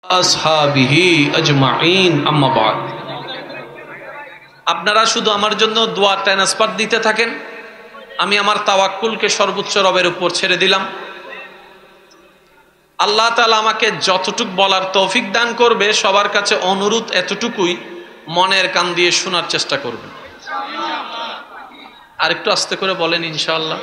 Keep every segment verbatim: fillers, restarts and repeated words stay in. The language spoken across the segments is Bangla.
আসহাবিহি আজমাইন আম্মা বাদ। আপনারা শুধু আমার জন্য দোয়া ট্রান্সফার দিতে থাকেন, আমি আমার তাওয়াক্কুলকে সর্বোচ্চ রবের উপর ছেড়ে দিলাম। আল্লাহ তাআলা আমাকে যতটুক বলার তৌফিক দান করবে, সবার কাছে অনুরোধ এতটুকুই, মনের কান দিয়ে শোনার চেষ্টা করবেন। আর একটু আস্তে করে বলেন ইনশাআল্লাহ।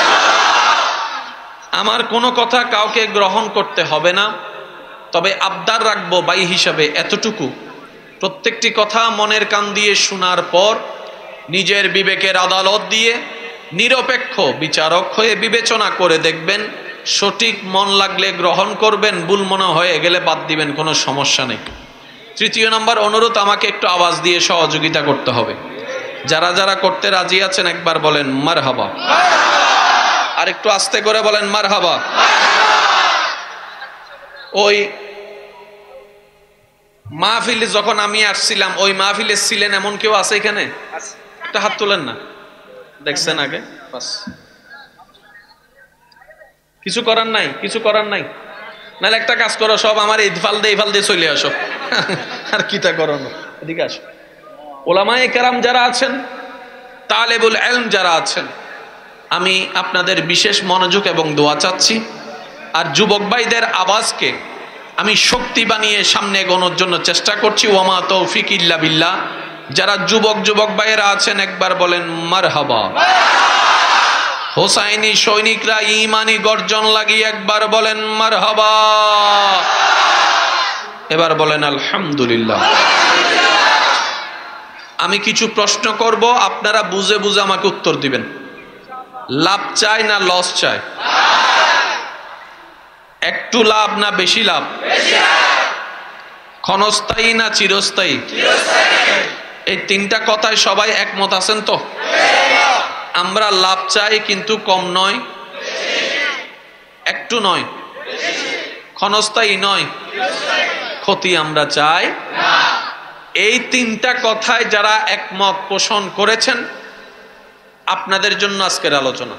আমার কোনো কথা কাউকে গ্রহণ করতে হবে না, তবে আবদার রাখবো ভাই হিসাবে এতটুকু, প্রত্যেকটি কথা মনের কান দিয়ে শোনার পর নিজের বিবেকের আদালত দিয়ে নিরপেক্ষ বিচারক হয়ে বিবেচনা করে দেখবেন, সঠিক মন লাগলে গ্রহণ করবেন, ভুল মনে হয়ে গেলে বাদ দিবেন, কোনো সমস্যা নেই। তৃতীয় নম্বর অনুরোধ, আমাকে একটু আওয়াজ দিয়ে সহযোগিতা করতে হবে। যারা যারা করতে রাজি আছেন একবার বলেন মারহাবা। আর একটু আস্তে করে বলেন মারহাবা। ওই মাহফিলে যখন আমি আসছিলাম, ওই মাহফিলে ছিলেন এমন কেউ আছে এখানে? একটা হাত তোলেন না, দেখছেন আগে? বাস, কিছু করার নাই, কিছু করার নাই। নাহলে একটা কাজ করো, সব আমার ইদফাল দিয়ে ইফাল দিয়ে চলে আসো। আর কিটা করানো, এদিকে আসো। ওলামায়ে কেরাম যারা আছেন, তালেবুল ইলম যারা আছেন, আমি আপনাদের বিশেষ মনোযোগ এবং দোয়া চাচ্ছি। আর যুবক ভাইদের আওয়াজকে আমি শক্তি বানিয়ে সামনে এগোনোর জন্য চেষ্টা করছি। ওয়ামা তৌফিক ইল্লা বিল্লাহ। যারা যুবক যুবক ভাইয়েরা আছেন একবার বলেন মারহাবা। হোসাইনি সৈনিকরা ঈমানি গর্জন লাগিয়ে একবার বলেন মারহাবা। এবার বলেন আলহামদুলিল্লাহ। আমি কিছু প্রশ্ন করব, আপনারা বুঝে বুঝে আমাকে উত্তর দিবেন। লাভ চাই না লস চাই? একটু লাভ না বেশি লাভ? ক্ষণস্থায়ী না চিরস্থায়ী? এই তিনটা কথায় সবাই একমত আছেন তো? আমরা লাভ চাই, কিন্তু কম নয়, একটু নয়, ক্ষণস্থায়ী নয়, ক্ষতি আমরা চাই। এই তিনটা কথায় যারা একমত পোষণ করেছেন, আপনাদের জন্য আজকের আলোচনা।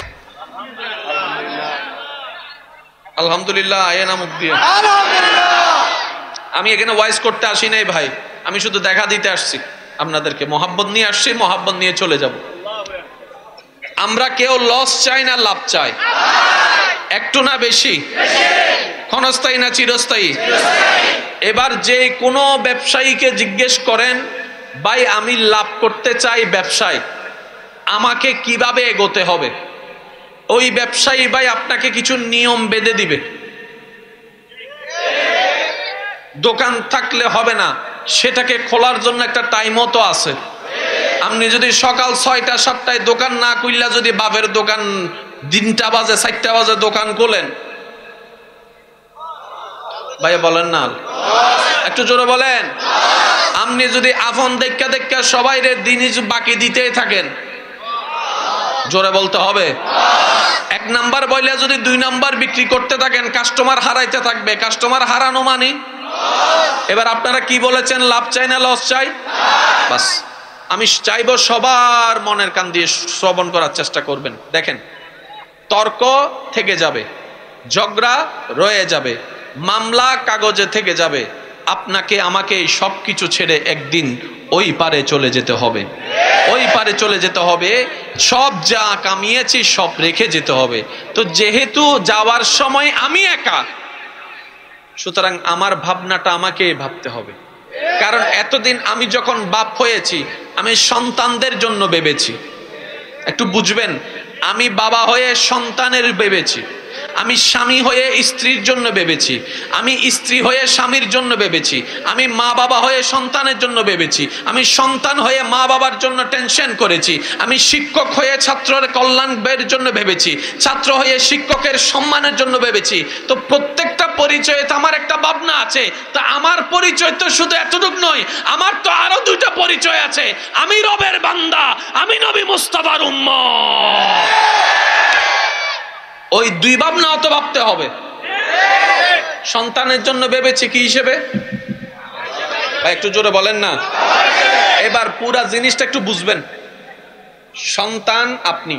আলহামদুলিল্লাহ। আয়েনা মুখ দিয়ে। আমি এখানে ওয়াইজ করতে আসি নাই ভাই, আমি শুধু দেখা দিতে আসছি আপনাদেরকে। মহাব্বত নিয়ে আসছি, মহাব্বত নিয়ে চলে যাব। আমরা কেউ লস চাই না লাভ চাই? একটু না বেশি? ক্ষণস্থায়ী না চিরস্থায়ী? এবার যে কোনো ব্যবসায়ীকে জিজ্ঞেস করেন, ভাই আমি লাভ করতে চাই ব্যবসায়, আমাকে কিভাবে এগোতে হবে? ওই ব্যবসায়ী ভাই আপনাকে কিছু নিয়ম বেঁধে দিবে। দোকান থাকলে হবে না, সেটাকে খোলার জন্য একটা টাইমও তো আছে। আপনি যদি সকাল ছয়টা সাতটায় দোকান না খুললা যদি বাপের দোকান তিনটা বাজে চারটা বাজে দোকান খোলেন, ভাই বলেন না, একটু জোরে বলেন। আপনি যদি আফন দেখা দেখা সবাই দিনই বাকি দিতেই থাকেন, জোরে বলতে হবে। এক নাম্বার বইলে যদি দুই নাম্বার বিক্রি করতে থাকেন, কাস্টমার হারাইতে থাকবে। কাস্টমার হারানো মানে এবার আপনারা কি বলেছেন, লাভ চাই না লস চাই? বাস, আমি চাইবো সবার মনের কান দিয়ে শ্রবণ করার চেষ্টা করবেন। দেখেন, তর্ক থেকে যাবে, ঝগড়া রয়ে যাবে, মামলা কাগজে থেকে যাবে। আপনাকে আমাকে এই সব কিছু ছেড়ে একদিন ওই পারে চলে যেতে হবে। ওই পারে চলে যেতে হবে, সব যা কামিয়েছি সব রেখে যেতে হবে। তো যেহেতু যাওয়ার সময় আমি একা, সুতরাং আমার ভাবনাটা আমাকে ভাবতে হবে। কারণ এতদিন আমি যখন বাপ হয়েছি, আমি সন্তানদের জন্য ভেবেছি। একটু বুঝবেন, আমি বাবা হয়ে সন্তানের ভেবেছি, আমি স্বামী হয়ে স্ত্রীর জন্য ভেবেছি, আমি স্ত্রী হয়ে স্বামীর জন্য ভেবেছি, আমি মা বাবা হয়ে সন্তানের জন্য ভেবেছি, আমি সন্তান হয়ে মা বাবার জন্য টেনশন করেছি, আমি শিক্ষক হয়ে ছাত্রের কল্যাণের জন্য ভেবেছি, ছাত্র হয়ে শিক্ষকের সম্মানের জন্য ভেবেছি। তো প্রত্যেকটা পরিচয়ে তো আমার একটা ভাবনা আছে। তা আমার পরিচয় তো শুধু এতটুকু নয়, আমার তো আরো দুইটা পরিচয় আছে। আমি রবের বান্দা, আমি নবী মুস্তাফার উম্মত। ওই দুই ভাবনা অত ভাবতে হবে। সন্তানের জন্য ভেবেছি কি হিসেবে? একটু জোরে বলেন না। এবার পুরা জিনিসটা একটু বুঝবেন। সন্তান আপনি,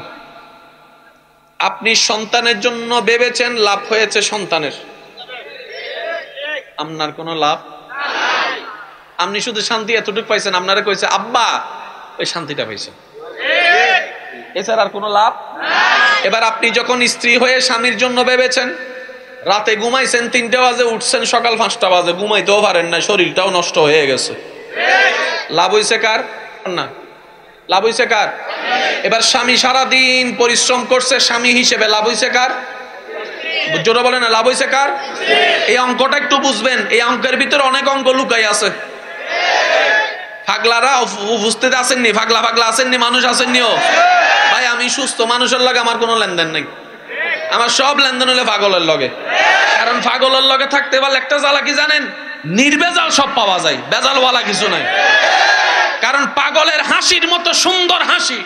আপনি সন্তানের জন্য ভেবেছেন, লাভ হয়েছে সন্তানের। আপনার কোনো লাভ নাই। আপনি শুধু শান্তি এতটুকু পাইছেন, আপনারা কইছে আব্বা, ওই শান্তিটা পাইছেন, এছাড়া আর কোনো লাভ নাই। এবার আপনি যখন স্ত্রী হয়ে স্বামীর জন্য ভেবেছেন, রাতে ঘুমাইছেন তিনটা বাজে, উঠছেন সকাল পাঁচটা বাজে, ঘুমাইতেও পারেন না, শরীরটাও নষ্ট হয়ে গেছে, লাভ হইছে কার? না, লাভ হইছে কার? এবার স্বামী সারাদিন পরিশ্রম করছে, স্বামী হিসেবে লাভ হইছে কার? জোরে বলেন না, লাভ হইছে কার? এই অঙ্কটা একটু বুঝবেন, এই অঙ্কের ভিতরে অনেক অঙ্ক লুকাই আছে। পাগলারা উপস্থিত আসেননি? পাগলা পাগলা আসেননি? মানুষ আসেননি? ও ভাই, আমি সুস্থ মানুষের লগে আমার কোনো লেনদেন নাই, আমার সব লেনদেন হলে পাগলের লগে। কারণ পাগলের লগে থাকতে পারলে একটা জ্বালা কি জানেন? নির্বেজাল সব পাওয়া যায়, বেজালওয়ালা কিছু নাই। কারণ পাগলের হাসির মতো সুন্দর হাসি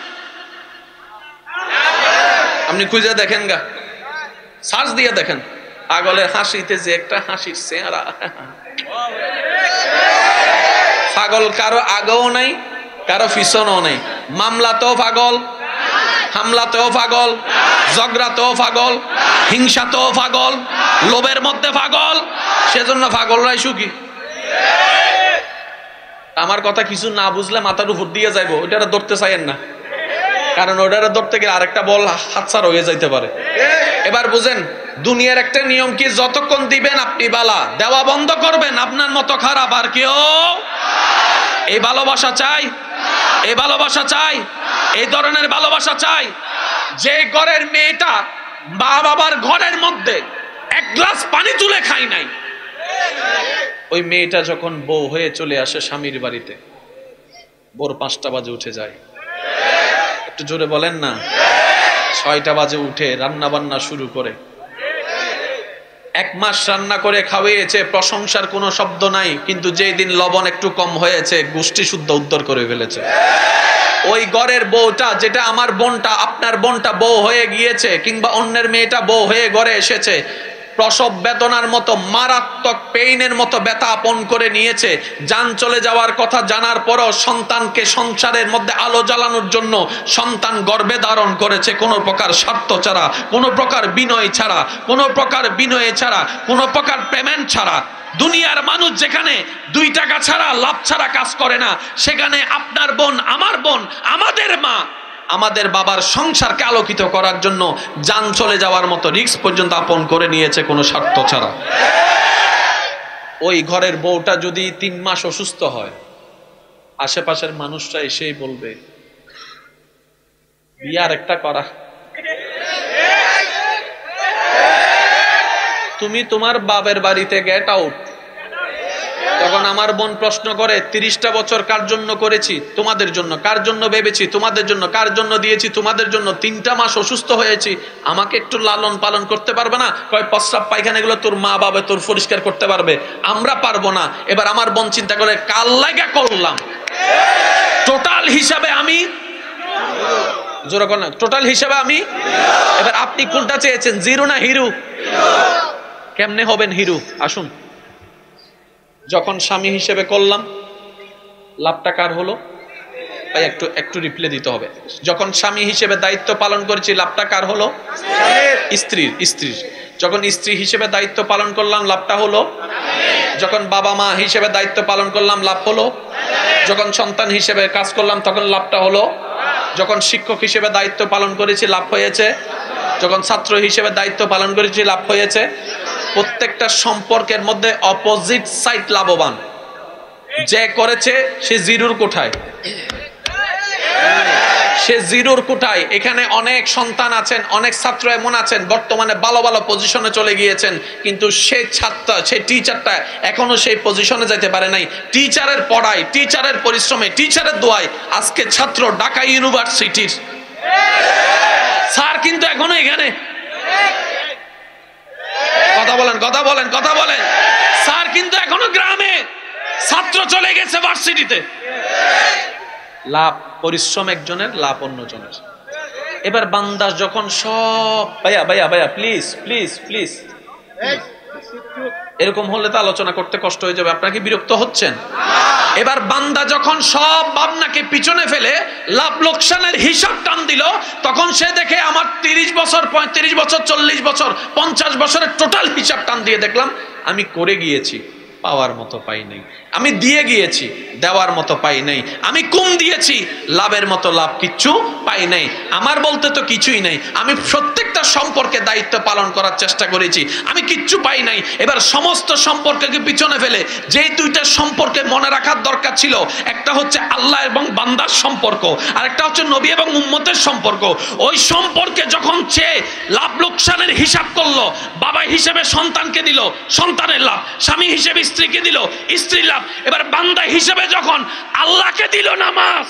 আপনি খুঁজে দেখেন গা, সার্চ দিয়ে দেখেন, পাগলের হাসিতে যে একটা হাসির চেহারা। পাগল কারো আগেও নাই, কারো পিছনেও নাই। মামলাতেও পাগল, হামলাতেও পাগল, ঝগড়াতেও পাগল, হিংসাতেও পাগল, লোভের মধ্যে পাগল। সেজন্য পাগলরাই সুখী। আমার কথা কিছু না বুঝলে মাথার উপর দিয়ে যাইবো, ওইটা ধরতে চাইেন না, কারণ ওইটা ধরতে গেলে আরেকটা বল হাতছাড়া হয়ে যাইতে পারে। এবার বুঝেন, দুনিয়ার একটা নিয়ম কি, যতক্ষণ দিবেন আপনি বালা, দেওয়া বন্ধ করবেন আপনার মতো খারাপ আর কেউ। এই ভালোবাসা চাই, এই ভালোবাসা চাই, এই ধরনের ভালোবাসা চাই। যে ঘরের মেয়েটা মা বাবার ঘরের মধ্যে এক গ্লাস পানি তুলে খাই নাই, ওই মেয়েটা যখন বউ হয়ে চলে আসে স্বামীর বাড়িতে, ভোর পাঁচটা বাজে উঠে যায়, একটু জোরে বলেন না, ছয়টা বাজে উঠে রান্না বান্না শুরু করে, এক মাস রান্না করে খাওয়িয়েছে, প্রশংসার কোনো শব্দ নাই, কিন্তু যেই দিন লবণ একটু কম হয়েছে গোষ্ঠী শুদ্ধ উদ্ধার করে ফেলেছে। ওই ঘরের বউটা, যেটা আমার বোনটা, আপনার বোনটা বউ হয়ে গিয়েছে, কিংবা অন্যের মেয়েটা বউ হয়ে ঘরে এসেছে, প্রসব বেদনার মতো মারাত্মক পেইনের মতো ব্যথা আপন করে নিয়েছে। জান চলে যাওয়ার কথা জানার পরও সন্তানকে সংসারের মধ্যে আলো জ্বালানোর জন্য সন্তান গর্ভে ধারণ করেছে, কোনো প্রকার স্বার্থ ছাড়া, কোনো প্রকার বিনয় ছাড়া, কোনো প্রকার বিনয় ছাড়া, কোনো প্রকার পেমেন্ট ছাড়া। দুনিয়ার মানুষ যেখানে দুই টাকা ছাড়া, লাভ ছাড়া কাজ করে না, সেখানে আপনার বোন, আমার বোন, আমাদের মা, আমাদের বাবার সংসারকে আলোকিত করার জন্য জান চলে যাওয়ার মতো রিস্ক পর্যন্ত আপন করে নিয়েছে কোনো স্বার্থ ছাড়া। ওই ঘরের বউটা যদি তিন মাস অসুস্থ হয়, আশেপাশের মানুষরা এসেই বলবে বিয়ার একটা করা, তুমি তোমার বাবার বাড়িতে গেট আউট। তখন আমার বোন প্রশ্ন করে, তিরিশটা বছর কার জন্য করেছি? তোমাদের জন্য। কার জন্য ভেবেছি? তোমাদের জন্য। কার জন্য দিয়েছি? তোমাদের জন্য। তিনটা মাস অসুস্থ হয়েছি, আমাকে একটু লালন পালন করতে পারবে না? কয় প্রস্রাব পায়খানা এগুলো তোর মা বাবা তোর পরিষ্কার করতে পারবে, আমরা পারবো না। এবার আমার বোন চিন্তা করে, কাল লাগা করলাম, টোটাল হিসাবে আমি জোরে কর না, টোটাল হিসাবে আমি। এবার আপনি কোনটা চেয়েছেন, জিরো না হিরো? কেমনে হবেন হিরো? আসুন, যখন স্বামী হিসেবে করলাম, লাভটা কার হলো? ভাই একটু একটু রিপ্লে দিতে হবে। যখন স্বামী হিসেবে দায়িত্ব পালন করেছি, লাভটা কার হলো? স্ত্রীর। স্ত্রীর। যখন স্ত্রী হিসেবে দায়িত্ব পালন করলাম, লাভটা হলো? যখন বাবা মা হিসেবে দায়িত্ব পালন করলাম, লাভ হলো? যখন সন্তান হিসেবে কাজ করলাম, তখন লাভটা হলো? যখন শিক্ষক হিসেবে দায়িত্ব পালন করেছি, লাভ হয়েছে? যখন ছাত্র হিসেবে দায়িত্ব পালন করেছি, লাভ হয়েছে? প্রত্যেকটা সম্পর্কের মধ্যে অপোজিট সাইড লাভবান। যে করেছে সে জিরোর কোঠায়, সে জিরোর কোঠায়। এখানে অনেক সন্তান আছেন, অনেক ছাত্র এমন আছেন বর্তমানে ভালো ভালো পজিশনে চলে গিয়েছেন, কিন্তু সেই ছাত্র, সেই টিচারটা এখনো সেই পজিশনে যেতে পারে নাই। টিচারের পড়ায়, টিচারের পরিশ্রমে, টিচারের দোয়ায় আজকে ছাত্র ঢাকা ইউনিভার্সিটির স্যার কিন্তু এখনো এখানে। কথা বলেন, কথা বলেন, কথা বলেন। স্যার কিন্তু এখনো গ্রামে, ছাত্র চলে গেছে ভার্সিটিতে। লাভ পরিশ্রম একজনের, লাভ অন্যজনের। এবার বান্দা যখন সব, ভাইয়া ভাইয়া ভাইয়া প্লিজ প্লিজ প্লিজ, এরকম হলে তো আলোচনা করতে কষ্ট হয়ে যাবে। আপনারা কি বিরক্ত হচ্ছেন? এবার বান্দা যখন সব ভাবনাকে পিছনে ফেলে লাভ লোকসানের হিসাব টান দিল, তখন সে দেখে আমার তিরিশ বছর, পঁয়ত্রিশ বছর, চল্লিশ বছর, পঞ্চাশ বছরের টোটাল হিসাব টান দিয়ে দেখলাম আমি করে গিয়েছি পাওয়ার মতো পাই নাই। আমি দিয়ে গিয়েছি, দেওয়ার মতো পাই নাই। আমি কম দিয়েছি, লাভের মতো লাভ কিচ্ছু পাই নাই। আমার বলতে তো কিছুই নাই। আমি প্রত্যেকটা সম্পর্কে দায়িত্ব পালন করার চেষ্টা করেছি, আমি কিচ্ছু পাই নাই। এবার সমস্ত সম্পর্ককে পিছনে ফেলে যেই দুইটা সম্পর্কে মনে রাখার দরকার ছিল, একটা হচ্ছে আল্লাহ এবং বান্দার সম্পর্ক, আর একটা হচ্ছে নবী এবং উম্মতের সম্পর্ক। ওই সম্পর্কে যখন চেয়ে লাভ লোকসানের হিসাব করলো, বাবা হিসেবে সন্তানকে দিল, সন্তানের লাভ, স্বামী হিসেবে স্ত্রীকে দিল, স্ত্রীর লাভ। এবার বান্দা হিসেবে যখন আল্লাহকে দিল নামাজ,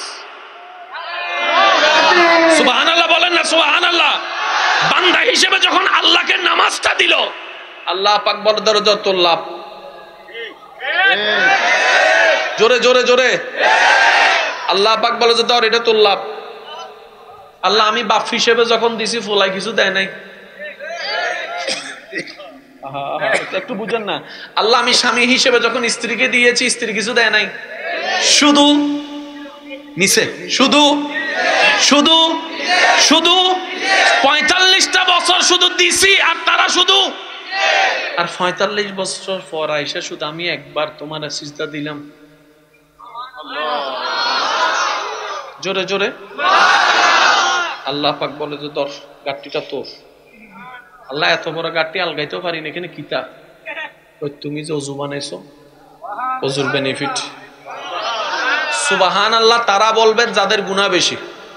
সুবহানাল্লাহ বলেন না সুবহানাল্লাহ। বান্দা হিসেবে যখন আল্লাহকে নামাজটা দিল, আল্লাহ পাক বলে দরজা তোর লাভ। জোরে জোরে জোরে আল্লাহ পাক বলে যে ধর এটা তোর লাভ। আল্লাহ আমি বাপ হিসেবে যখন দিছি ফোলাই কিছু দেয় নাই, একটু বুঝেন না। আল্লাহ আমি স্বামী হিসেবে যখন স্ত্রীকে দিয়েছি, স্ত্রী কিছু দেয় নাই, শুধু নিছে, শুধু শুধু শুধু পঁয়তাল্লিশটা বছর শুধু দিছি, আর তারা শুধু। আর পঁয়তাল্লিশ বছর পর আইসা শুধু আমি একবার তোমার সিজদা দিলাম। জোরে জোরে আল্লাহ পাক বলে যে দশ গাড়িটা তোর। আল্লাহ এত বড় গাড়ি আলগাইতেও পারি না, এখানে কিতা ওই তুমি যে অজু বানাইছো, অজুর বেনিফিট। সুবহানাল্লাহ তারা বলবেন যাদের গুনাহ বেশি,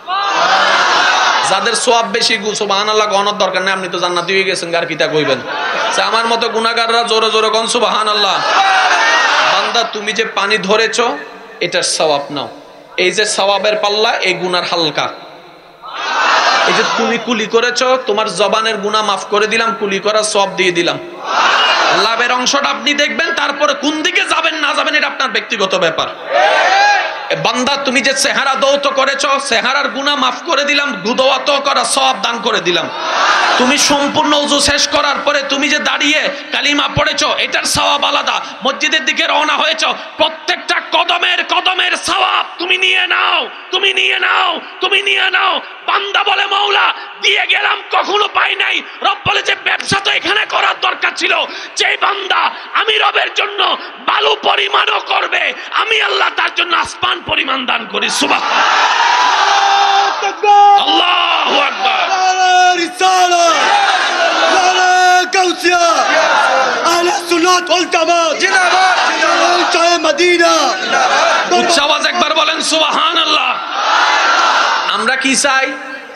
যাদের সওয়াব বেশি। সুবহানাল্লাহ গণর দরকার নেই, আপনি তো জান্নাতি হয়ে গেছেন, গার কিতা কইবেন। আমার মতো গুনাহগাররা জোরে জোরে কোন সুবহানাল্লাহ। বান্দা তুমি যে পানি ধরেছো এটার সওয়াব নাও। এই যে সওয়াবের পাল্লা, এই গুনার হালকা। এই যে তুমি কুলি করেছো, তোমার জবানের গুনাহ মাফ করে দিলাম, কুলি করার সওয়াব দিয়ে দিলাম। লাভের অংশটা আপনি দেখবেন, তারপরে কোন দিকে যাবেন না যাবেন এটা আপনার ব্যক্তিগত ব্যাপার। বান্দা তুমি যে চেহারা দৌত করেছো, চেহারার গুনাহ মাফ করে দিলাম, দুদওয়াত করা সওয়াব দান করে দিলাম। তুমি সম্পূর্ণ ওযু শেষ করার পরে তুমি যে দাঁড়িয়ে কালিমা পড়েছো, এটার সওয়াব আলাদা। মসজিদের দিকে রওনা হয়েছো, প্রত্যেকটা কদমের কদমের সওয়াব তুমি নিয়ে নাও, তুমি নিয়ে নাও, তুমি নিয়ে নাও। বান্দা বলে মাওলা দিয়ে গেলাম, কখনো পাই নাই। রব বলে যে ব্যবসা তো এখানে করার দরকার ছিল। যে বান্দা আমি রবের জন্য বালু পরিমাণও করবে, আমি আল্লাহ তার জন্য আসমান পরিমাণ দান করি। সুবহানাল্লাহ, আল্লাহু আকবার। رسالة على كوسيا أهل السنة والجماعة جنابات مدينة। উচ্চ আওয়াজ একবার বলেন সুবহানাল্লাহ। আমরা কি চাই?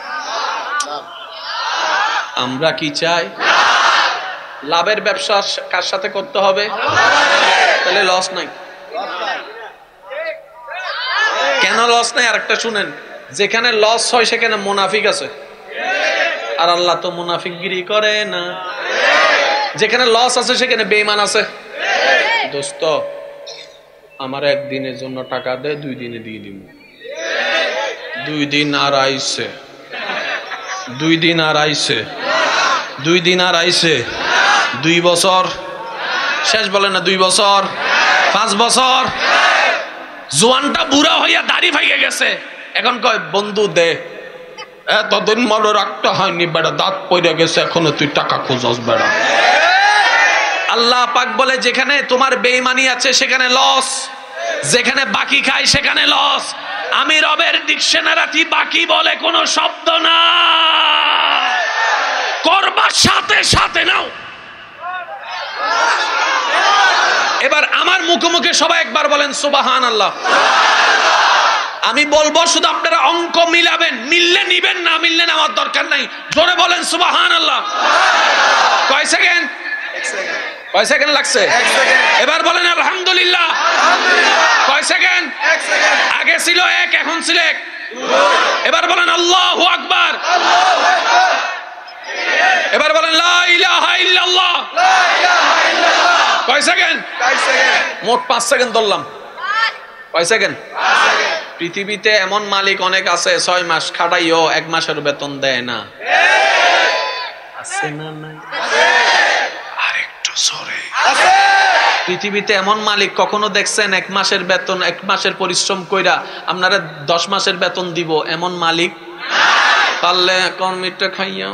আমরা কি চাই? লাভের ব্যবসা কার সাথে করতে হবে? তাহলে লস নাই। কেন লস নাই আরেকটা শুনেন। যেখানে লস হয় সেখানে মুনাফিক আছে, আর আল্লাহ তো মুনাফিকগিরি করে না। যেখানে লস আছে সেখানে বেঈমান আছে। দোস্ত আমার একদিনের জন্য টাকা দে, দুই দিনে দিয়ে দিব। দুই দিন আর আইছে, দুই দিন আর আইছে, দুই দিন আর আইছে, দুই বছর শেষ বলে না, দুই বছর, পাঁচ বছর। জোয়ানটা বুড়া হইয়া দাড়ি ভাইগে গেছে, এখন কয় বন্ধু দে। এতদিন মনে রাখতে হয়নি বেড়া, দাঁত পড়ে গেছে, এখনো তুই টাকা খোঁজস বেড়া। আল্লাহ পাক বলে যেখানে তোমার বেঈমানি আছে সেখানে লস, যেখানে বাকি খাই সেখানে লস। আমি রবের ডিকশনারি বাকি বলে কোন শব্দ না, করবার সাথে সাথে নাও। এবার আমার মুখে মুখে সবাই একবার বলেন সুবহানাল্লাহ। আমি বলবো শুধু আপনারা অঙ্ক মিলাবেন, মিললে নিবেন, না মিললে নেওয়ার দরকার নাই। জোরে বলেন সুবহানাল্লাহ। কয় সেকেন্ড? কয় সেকেন্ড লাগছে? এবার বলেন আলহামদুলিল্লাহ। কয় সেকেন্ড? আগে ছিল এক, এখন ছিল এক। এবার বলেন আল্লাহু আকবার। এবার বলেন লা ইলাহা ইল্লাল্লাহ। কয় সেকেন্ড? মোট পাঁচ সেকেন্ড ধরলাম। কয় সেকেন্ড? পৃথিবীতে এমন মালিক অনেক আছে, ছয় মাস খাটাইও এক মাসের বেতন দেয় না। আছে না নাই? আরেকটু জোরে। পৃথিবীতে এমন মালিক কখনো দেখছেন এক মাসের বেতন, এক মাসের পরিশ্রম কইরা আপনারা দশ মাসের বেতন দিব? এমন মালিক পারলে কোন মিটটা খাইয়াও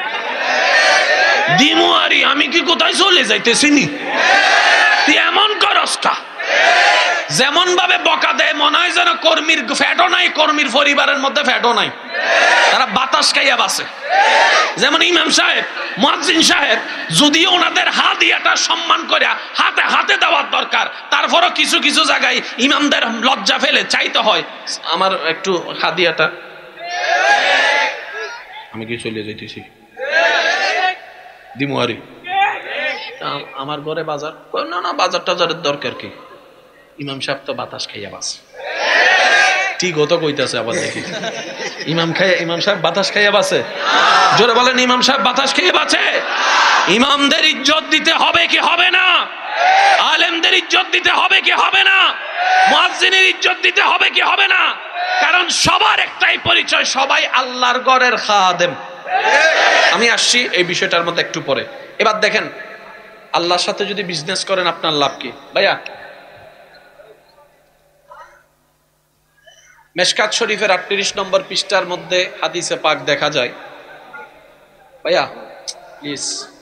দিমুয়ারি। আমি কি কোথায় চলে যাইতেছি নি? তুই এমন কর অবস্থা। যেমন ভাবে বকা দেয় মনে হয় যেন কর্মীর ফ্যাটও নাই, কর্মীর পরিবারের মধ্যে ফ্যাটও নাই, তারা বাতাস খাইয়া বাসে। যেমন ইমাম সাহেব, মুয়াজ্জিন সাহেব, যদিও ওনাদের হাদিয়াটা সম্মান করে হাতে হাতে দেওয়ার দরকার, তারপরও কিছু কিছু জায়গায় ইমামদের লজ্জা ফেলে চাইতে হয় আমার একটু হাদিয়াটা। আমি কি চলে যাইতেছি দিমুয়ারি, আমার ঘরে বাজার, না না বাজার টাজারের দরকার কি, ইমাম সাহেব তো বাতাস খাইয়া বাস। ঠিক হতো কইতাছে আবার দেখি ইমাম খাইয়া, ইমাম সাহেব বাতাস খাইয়া বাসে। জোরে বলেন ইমাম সাহেব বাতাস খেয়ে বাঁচে। ইমামদের ইজ্জত দিতে হবে কি হবে না? আলেমদের ইজ্জত দিতে হবে কি হবে না? মুয়াজ্জিনের ইজ্জত দিতে হবে কি হবে না? কারণ সবার একটাই পরিচয়, সবাই আল্লাহর ঘরের খাদেম। আমি আসছি এই বিষয়টার মধ্যে একটু পরে। এবার দেখেন আল্লাহর সাথে যদি বিজনেস করেন আপনার লাভ কি? ভাইয়া মেশকাত শরীফের আটত্রিশ নম্বর পৃষ্ঠার মধ্যে হাদিসে পাক দেখা যায়, ভাইয়া প্লিজ,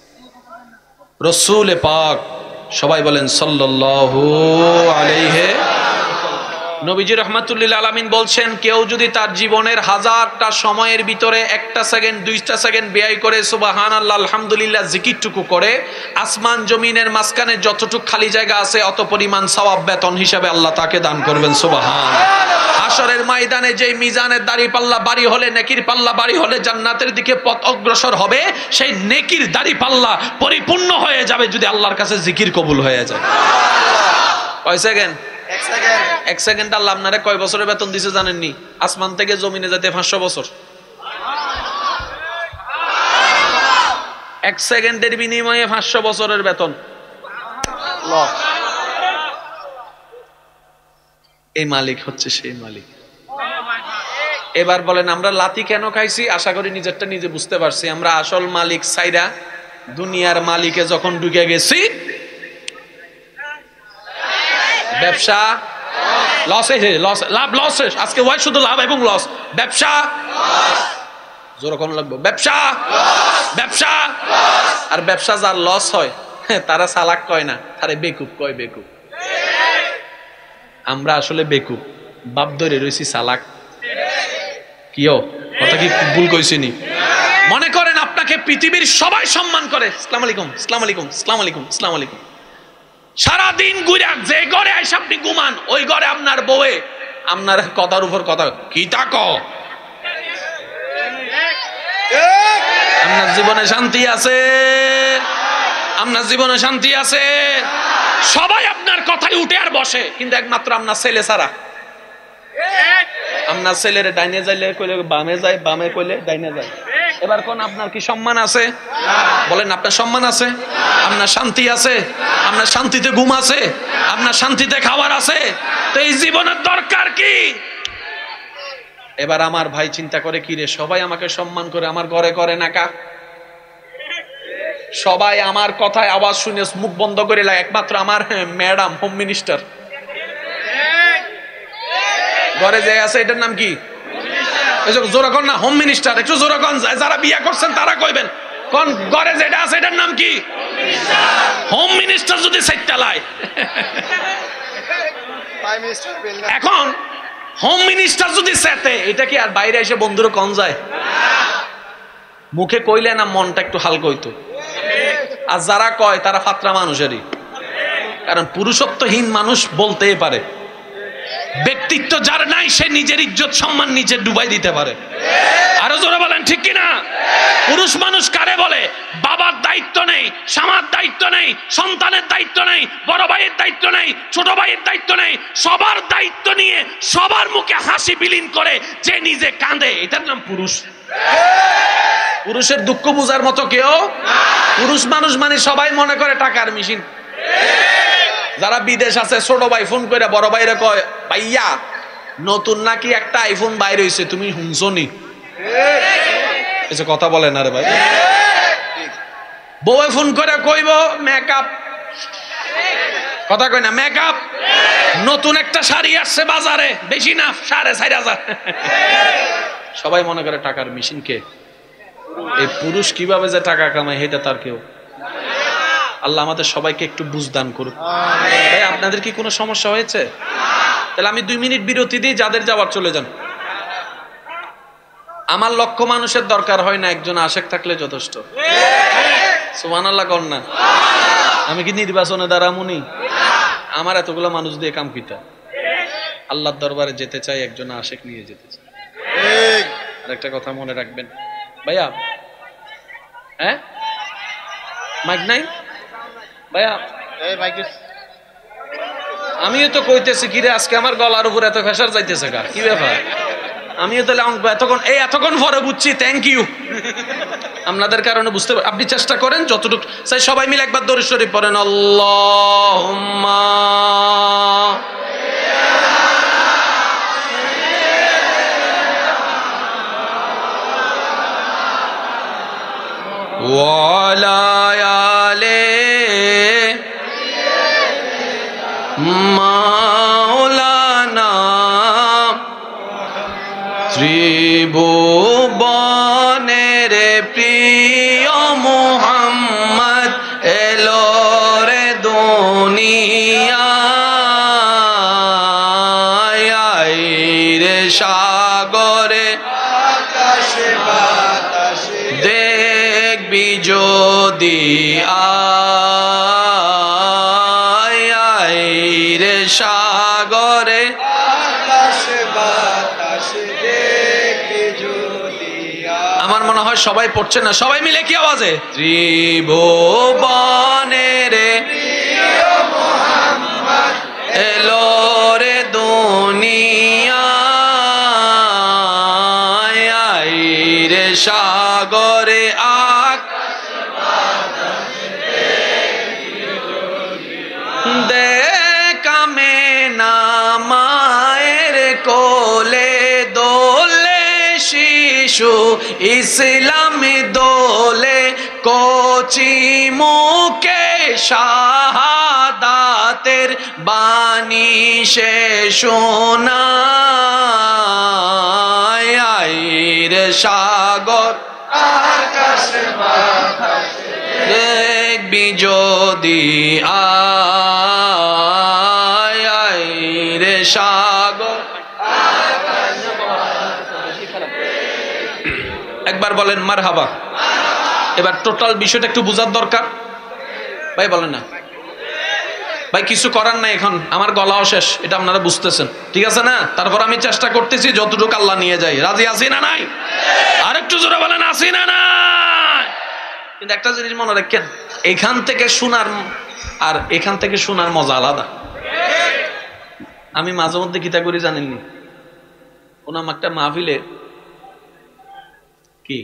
রসুল পাক সবাই বলেন সাল্লাল্লাহু আলাইহি, নবীজি রাহমাতুল্লিল আলামিন বলছেন, কেউ যদি তার জীবনের হাজারটা সময়ের ভিতরে একটা সেকেন্ড দুইটা সেকেন্ড ব্যয় করে সুবহানাল্লাহ আলহামদুলিল্লাহ জিকিরটুকু করে, আসমান জমিনের মাঝখানে যতটুকু খালি জায়গা আছে অত পরিমাণ সওয়াব বেতন হিসাবে আল্লাহ তাকে দান করবেন। সুবহানাল্লাহ। হাশরের ময়দানে যেই মিজানের দাড়ি পাল্লা বাড়ি হলে, নেকির পাল্লা বাড়ি হলে জান্নাতের দিকে পথ অগ্রসর হবে, সেই নেকির দাড়ি পাল্লা পরিপূর্ণ হয়ে যাবে যদি আল্লাহর কাছে জিকির কবুল হয়ে যায়। কয় সেকেন্ড? এক সেকেন্ড। এক সেকেন্ড আল্লাহ আপনারে কয় বছরের বেতন দিছে জানেননি? আসমান থেকে জমিনে যেতে পাঁচশো বছর। এক সেকেন্ডের বিনিময়ে পাঁচশো বছরের বেতন। এই মালিক হচ্ছে সেই মালিক। এবার বলেন আমরা লাথি কেন খাইছি? আশা করি নিজেরটা নিজে বুঝতে পারছি। আমরা আসল মালিক সাইরা দুনিয়ার মালিকে যখন ঢুকে গেছি, ব্যবসা লস, লস লাভ লস, আজকে ওয়াই শুধু লাভ এবং লস। ব্যবসা যেরকম লাগবে, ব্যবসা ব্যবসা আর ব্যবসা যার লস হয় তারা চালাক কয় না, তারে বেকুব কয়। বেকুব আমরা আসলে বেকুব, বাপ ধরে রয়েছি চালাক। কিও কথা কি ভুল কইছিনি? মনে করেন আপনাকে পৃথিবীর সবাই সম্মান করে, আসসালামু আলাইকুম আসসালামু আলাইকুম আসসালামু আলাইকুম আসসালামু আলাইকুম, সারাদিন ঘুরে যে ঘরে আইসা আপনি ঘুমান, ওই ঘরে আপনার বউয়ে আপনার কথার উপর কথা কি তাক, আপনার জীবনে শান্তি আছে? আপনার জীবনে শান্তি আছে? সবাই আপনার কথায় উঠে আর বসে, কিন্তু একমাত্র আপনার ছেলে ছাড়া। আপনার ছেলের ডাইনে যাইলে কইলে বামে যায়, বামে কইলে ডাইনে যায়। এবার কোন আপনার কি সম্মান আছে? বলেন আপনার সম্মান আছে? আপনার শান্তি আছে? আপনার শান্তিতে ঘুম আছে? আপনার শান্তিতে খাবার আছে? তো এই জীবনের দরকার কি? এবার আমার ভাই চিন্তা করে, কি রে সবাই আমাকে সম্মান করে, আমার ঘরে করে না কা? সবাই আমার কথায় আওয়াজ শুনে মুখ বন্ধ করে লাগে, একমাত্র আমার ম্যাডাম হোম মিনিস্টার ঘরে যে আছে, এটার নাম কি? জোরা কর না, হোম মিনিস্টার। একটু জোরা কর, যারা বিয়ে করছেন তারা কইবেন কোন ঘরে যেটা আছে এটার নাম কি? Home minister. যদি চাইটালায় এখন হোম মিনিস্টার যদি সেতে, এটা কি আর বাইরে এসে বন্ধুরা কন যায়? মুখে কইলে না মনটা একটু হালকা হইতো। আর যারা কয় তারা ফাত্রা মানুষেরই, কারণ পুরুষত্বহীন মানুষ বলতেই পারে, ব্যক্তিত্ব যার নাই সে নিজের ইজ্জত সম্মান নিজে ডুবাই দিতে পারে। আরো জোরে বলেন ঠিক কিনা? পুরুষ মানুষ কারে বলে? বাবার দায়িত্ব নেই, স্বামীর দায়িত্ব নেই, সন্তানের দায়িত্ব নেই, বড় ভাইয়ের দায়িত্ব নেই, ছোট ভাইয়ের দায়িত্ব নেই, সবার দায়িত্ব নিয়ে সবার মুখে হাসি বিলীন করে যে নিজে কাঁদে, এটার নাম পুরুষ। পুরুষের দুঃখ বুঝার মতো কেউ? পুরুষ মানুষ মানে সবাই মনে করে টাকার মেশিন। যারা বিদেশ আছে, ছোট ভাই ফোন করে বড় ভাইরে কয়, ভাইয়া নতুন নাকি একটা আইফোন বাইর হইছে, তুমি শুনছো নি? এসে কথা বলে না রে ভাই। বউয়ে ফোন করে কইব মেকআপ, কথা কই না মেকআপ, নতুন একটা শাড়ি আসছে বাজারে, বেশি না সাড়ে চার হাজার। সবাই মনে করে টাকার মেশিন। কে? এই পুরুষ কিভাবে যে টাকা কামায় সেটা তার কেউ। আল্লাহ আমাদের সবাইকে একটু বুঝদান করুক। ভাই আপনাদের কি কোনো সমস্যা হয়েছে? তাহলে আমি দুই মিনিট বিরতি দিই, যাদের যাওয়ার চলে যান। আমার লক্ষ মানুষের দরকার হয় না, একজন আশেক থাকলে যথেষ্ট। সুবহানাল্লাহ কোন না? আমি কি নির্বাচনে দাঁড়ামুনি? আমার এতগুলো মানুষ দিয়ে কাম কিটা? আল্লাহর দরবারে যেতে চাই, একজন আশেক নিয়ে যেতে চাই। আর একটা কথা মনে রাখবেন ভাইয়া, হ্যাঁ মাইক নাই ভাইয়া? আমিও তো কইতেছি কিরে আজকে আমার গলার উপর এত ফেসার যাইতেছে কার, কি ব্যাপার? আমিও তাহলে অঙ্ক এতক্ষণ এই এতক্ষণ পরে বুঝছি। থ্যাংক ইউ, আপনাদের কারণে বুঝতে পারি। আপনি চেষ্টা করেন যতটুকু চাই, সবাই মিলে একবার দরুদ শরীফ পড়েন। আল্লাহুম্মা ওয়া আলা আলি মাওলানা ত্রিভুবনের প্রিয় মুহাম্মদ এলো রে দুনিয়ায় রে সাগরে আকাশে বাতাসে দেখবি যদি আয় রে সাগরে আকাশে বাতাসে দেখবি যদি। আমার মনে হয় সবাই পড়ছে না, সবাই মিলে কি আওয়াজে? ত্রিভুবনের প্রিয় মুহাম্মদ এলো রে দুনিয়ায় রে সাগরে আকাশে বাতাসে দেখামে না মায়ের কোলে দোলে শিশু ইসলাম দোলে কচি মুখে শাহাদাতের বাণী সে শোনায় রে সাগর আকাশে বাতাসে দেখবি যদি আয় রে সাগর। একবার বলেন মারহাবা। এবার টোটাল বিষয়টা একটু বোঝার দরকার। ভাই বলেন না ভাই, কিছু করার নাই, এখন আমার গলাও শেষ, এটা আপনারা বুঝতেছেন, ঠিক আছে না? তারপর আমি চেষ্টা করতেছি যতটুকু আল্লাহ নিয়ে যাই। রাজি আছি না নাই? আর একটু জোরে বলেন আছি না নাই? কিন্তু একটা জিনিস মনে রাখেন, এখান থেকে শোনার আর এখান থেকে শোনার মজা আলাদা। আমি মাঝে মধ্যে গীতা করি জানেননি, ওনাম একটা মাহফিলে কি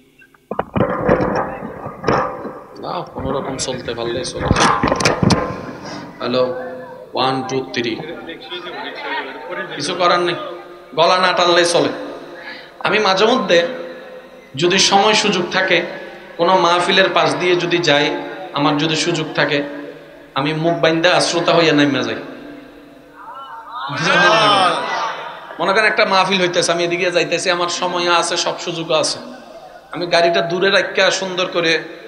কোন রকম চলতে পারলে চলে। হ্যালো, ওয়ান টু থ্রি, কিছু করার নেই, গলা না টানলেই চলে। আমি মাঝে মধ্যে যদি সময় সুযোগ থাকে, কোনো মাহফিলের পাশ দিয়ে যদি যাই, আমার যদি সুযোগ থাকে, আমি মুখ বাইন্দা শ্রোতা হইয়া নাইমা যাই। মনে করেন একটা মাহফিল হইতেছে, আমি এদিকে যাইতেছি, আমার সময় আছে, সব সুযোগ আছে, আমি গাড়িটা দূরে রাখিয়া সুন্দর করে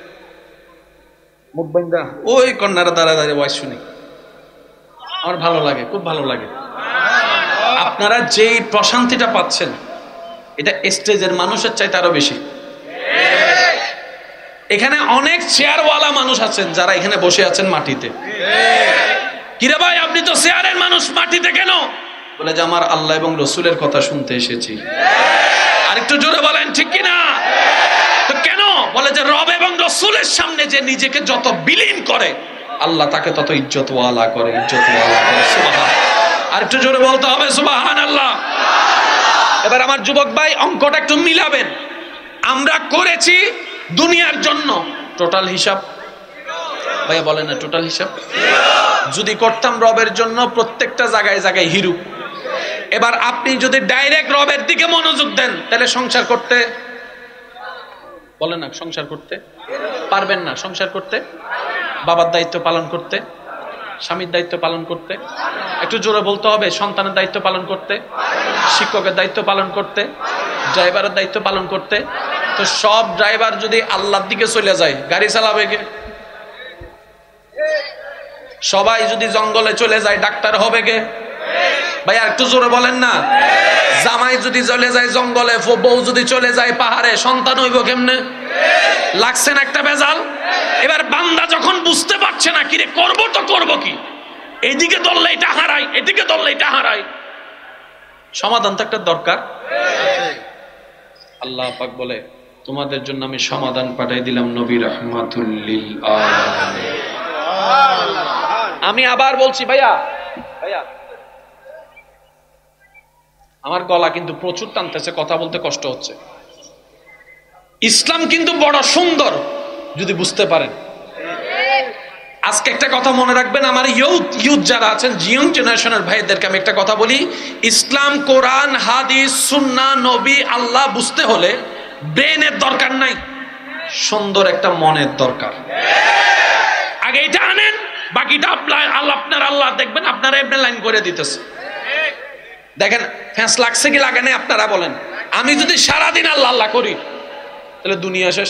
মুখ বাইন্দা ওই কর্নারে দাঁড়ায় দাঁড়িয়ে ওয়াজ শুনি, আমার ভালো লাগে, খুব ভালো লাগে। আপনারা যেই প্রশান্তিটা পাচ্ছেন, এটা স্টেজের মানুষের চাইতে আরো বেশি। এখানে অনেক চেয়ারওয়ালা মানুষ আছেন যারা এখানে বসে আছেন মাটিতে। কিরে ভাই, আপনি তো চেয়ারের মানুষ, মাটিতে কেন? বলে যে আমার আল্লাহ এবং রসুলের কথা শুনতে এসেছি। আর একটু জোরে বলেন ঠিক কিনা? তো কেন? বলে যে রব এবং রসুলের সামনে যে নিজেকে যত বিলীন করে, আল্লাহ তাকে তত ইজ্জতওয়ালা করে, ইজ্জতওয়ালা করে। সুবহান। আর একটু জোরে বলতে হবে সুবহানাল্লাহ। এবার আমার যুবক ভাই, অঙ্কটা একটু মিলাবেন। আমরা করেছি দুনিয়ার জন্য, টোটাল হিসাব ভাইয়া বলেন না, টোটাল হিসাব যদি করতাম রবের জন্য, প্রত্যেকটা জায়গায় জায়গায় হিরু। এবার আপনি যদি ডাইরেক্ট রবের দিকে মনোযোগ দেন, তাহলে সংসার করতে বলেন না, সংসার করতে পারবেন না। সংসার করতে, বাবার দায়িত্ব পালন করতে, স্বামীর দায়িত্ব পালন করতে, একটু জোরে বলতে হবে, সন্তানের দায়িত্ব পালন করতে, শিক্ষকের দায়িত্ব পালন করতে, ড্রাইভারের দায়িত্ব পালন করতে। তো সব ড্রাইভার যদি আল্লাহর দিকে চলে যায়, গাড়ি চালাবে কে? সবাই যদি জঙ্গলে চলে যায় ডাক্তার হবে কে? ভাই আর একটু জোরে বলেন না। জামাই যদি চলে যায় জঙ্গলে, বউ যদি চলে যায় পাহাড়ে, সন্তান হইব কেমনে? লাগছে না একটা বেজাল? এবার বান্দা যখন বুঝতে পারছে না কিরে করবো তো করবো কি, এইদিকে দললে এটা হারাই, এদিকে দললে এটা হারাই, সমাধান তো একটা দরকার। আল্লাহ পাক বলে তোমাদের জন্য আমি সমাধান পাঠাই দিলাম নবী রাহমাতুল লিল আলামিন। আমি আবার বলছি ভাইয়া, ভাইয়া আমার গলা কিন্তু প্রচুর টানতেছে, কথা বলতে কষ্ট হচ্ছে। ইসলাম কিন্তু বড় সুন্দর যদি বুঝতে পারেন। আজকে একটা কথা মনে রাখবেন, আমার ইয়ুথ ইয়ুথ যারা আছেন, জিয়ং জেনারেশনের ভাইদেরকে আমি একটা কথা বলি, ইসলাম, কোরআন, হাদিস, সুন্নাহ, নবী, আল্লাহ বুঝতে হলে ব্রেনের দরকার নাই, সুন্দর একটা মনের দরকার। আগে এটা আনেন, বাকিটা আল্লাহ আপনার আল্লাহ দেখবেন আপনারা এমনি লাইন করে দিতেছে। দেখেন ফ্যাঁস লাগছে কি লাগে না আপনারা বলেন। আমি যদি সারাদিন আল্লাহ আল্লাহ করি তাহলে দুনিয়া শেষ,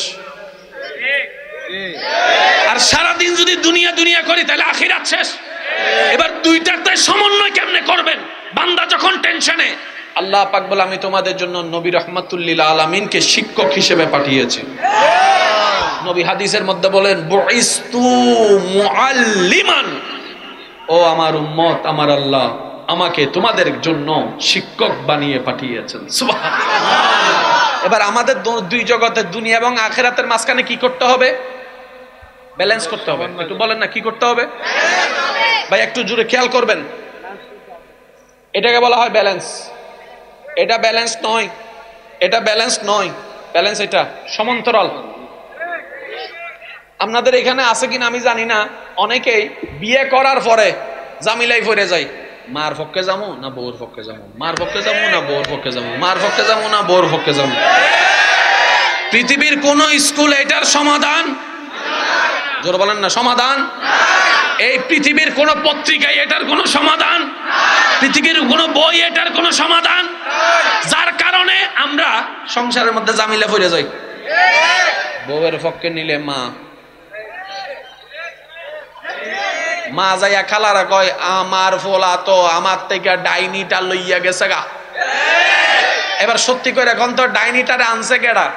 আর সারাদিন যদি দুনিয়া দুনিয়া করি তাহলে আখিরাত শেষ। এবার দুইটার তাই সমন্বয় কেমনে করবেন? বান্দা যখন টেনশনে, আল্লাহ পাক বলে আমি তোমাদের জন্য নবী রাহমাতুল লিল আলামিনকে শিক্ষক হিসেবে পাঠিয়েছি। নবী হাদিসের মধ্যে বলেন বুইস্তু মুআল্লিমান, ও আমার উম্মত, আমার আল্লাহ আমাকে তোমাদের জন্য শিক্ষক বানিয়ে পাঠিয়েছেন। সুবহানাল্লাহ। এবার আমাদের দুই জগতের দুনিয়া এবং আখিরাতের মাঝখানে কি করতে হবে? ব্যালেন্স করতে হবে। একটু বলেন না কি করতে হবে ভাই, একটু জোরে খেয়াল করবেন। এটাকে বলা হয় ব্যালেন্স। এটা ব্যালেন্স নয়, এটা ব্যালেন্স নয়, ব্যালেন্স এটা সমান্তরাল। আপনাদের এখানে আছে কিনা আমি জানি না, অনেকেই বিয়ে করার পরে জামিলাই পড়ে যায়, মার পক্ষে যাবো না বউর পক্ষে যাবো, মার পক্ষে যাবো না বউর পক্ষে যাবো, মার পক্ষে যাবো না বউর পক্ষে যাবো। পৃথিবীর কোন স্কুল এটার সমাধান? জোরে বলেন না সমাধান। এই পৃথিবীর কোন পত্রিকায় এটার কোন সমাধান? পৃথিবীর কোন বই এটার কোন সমাধান? যার কারণে আমরা সংসারের মধ্যে জামিলা পড়ে যাই। বউয়ের পক্ষে নিলে মা, মা যাইয়া খালারা কয় আমার ফোলা তো আমার থেকে ডাইনিটা লইয়া গেছে গা। এবার সত্যি করে এখন তো ডাইনিটারে আনছে কেডা?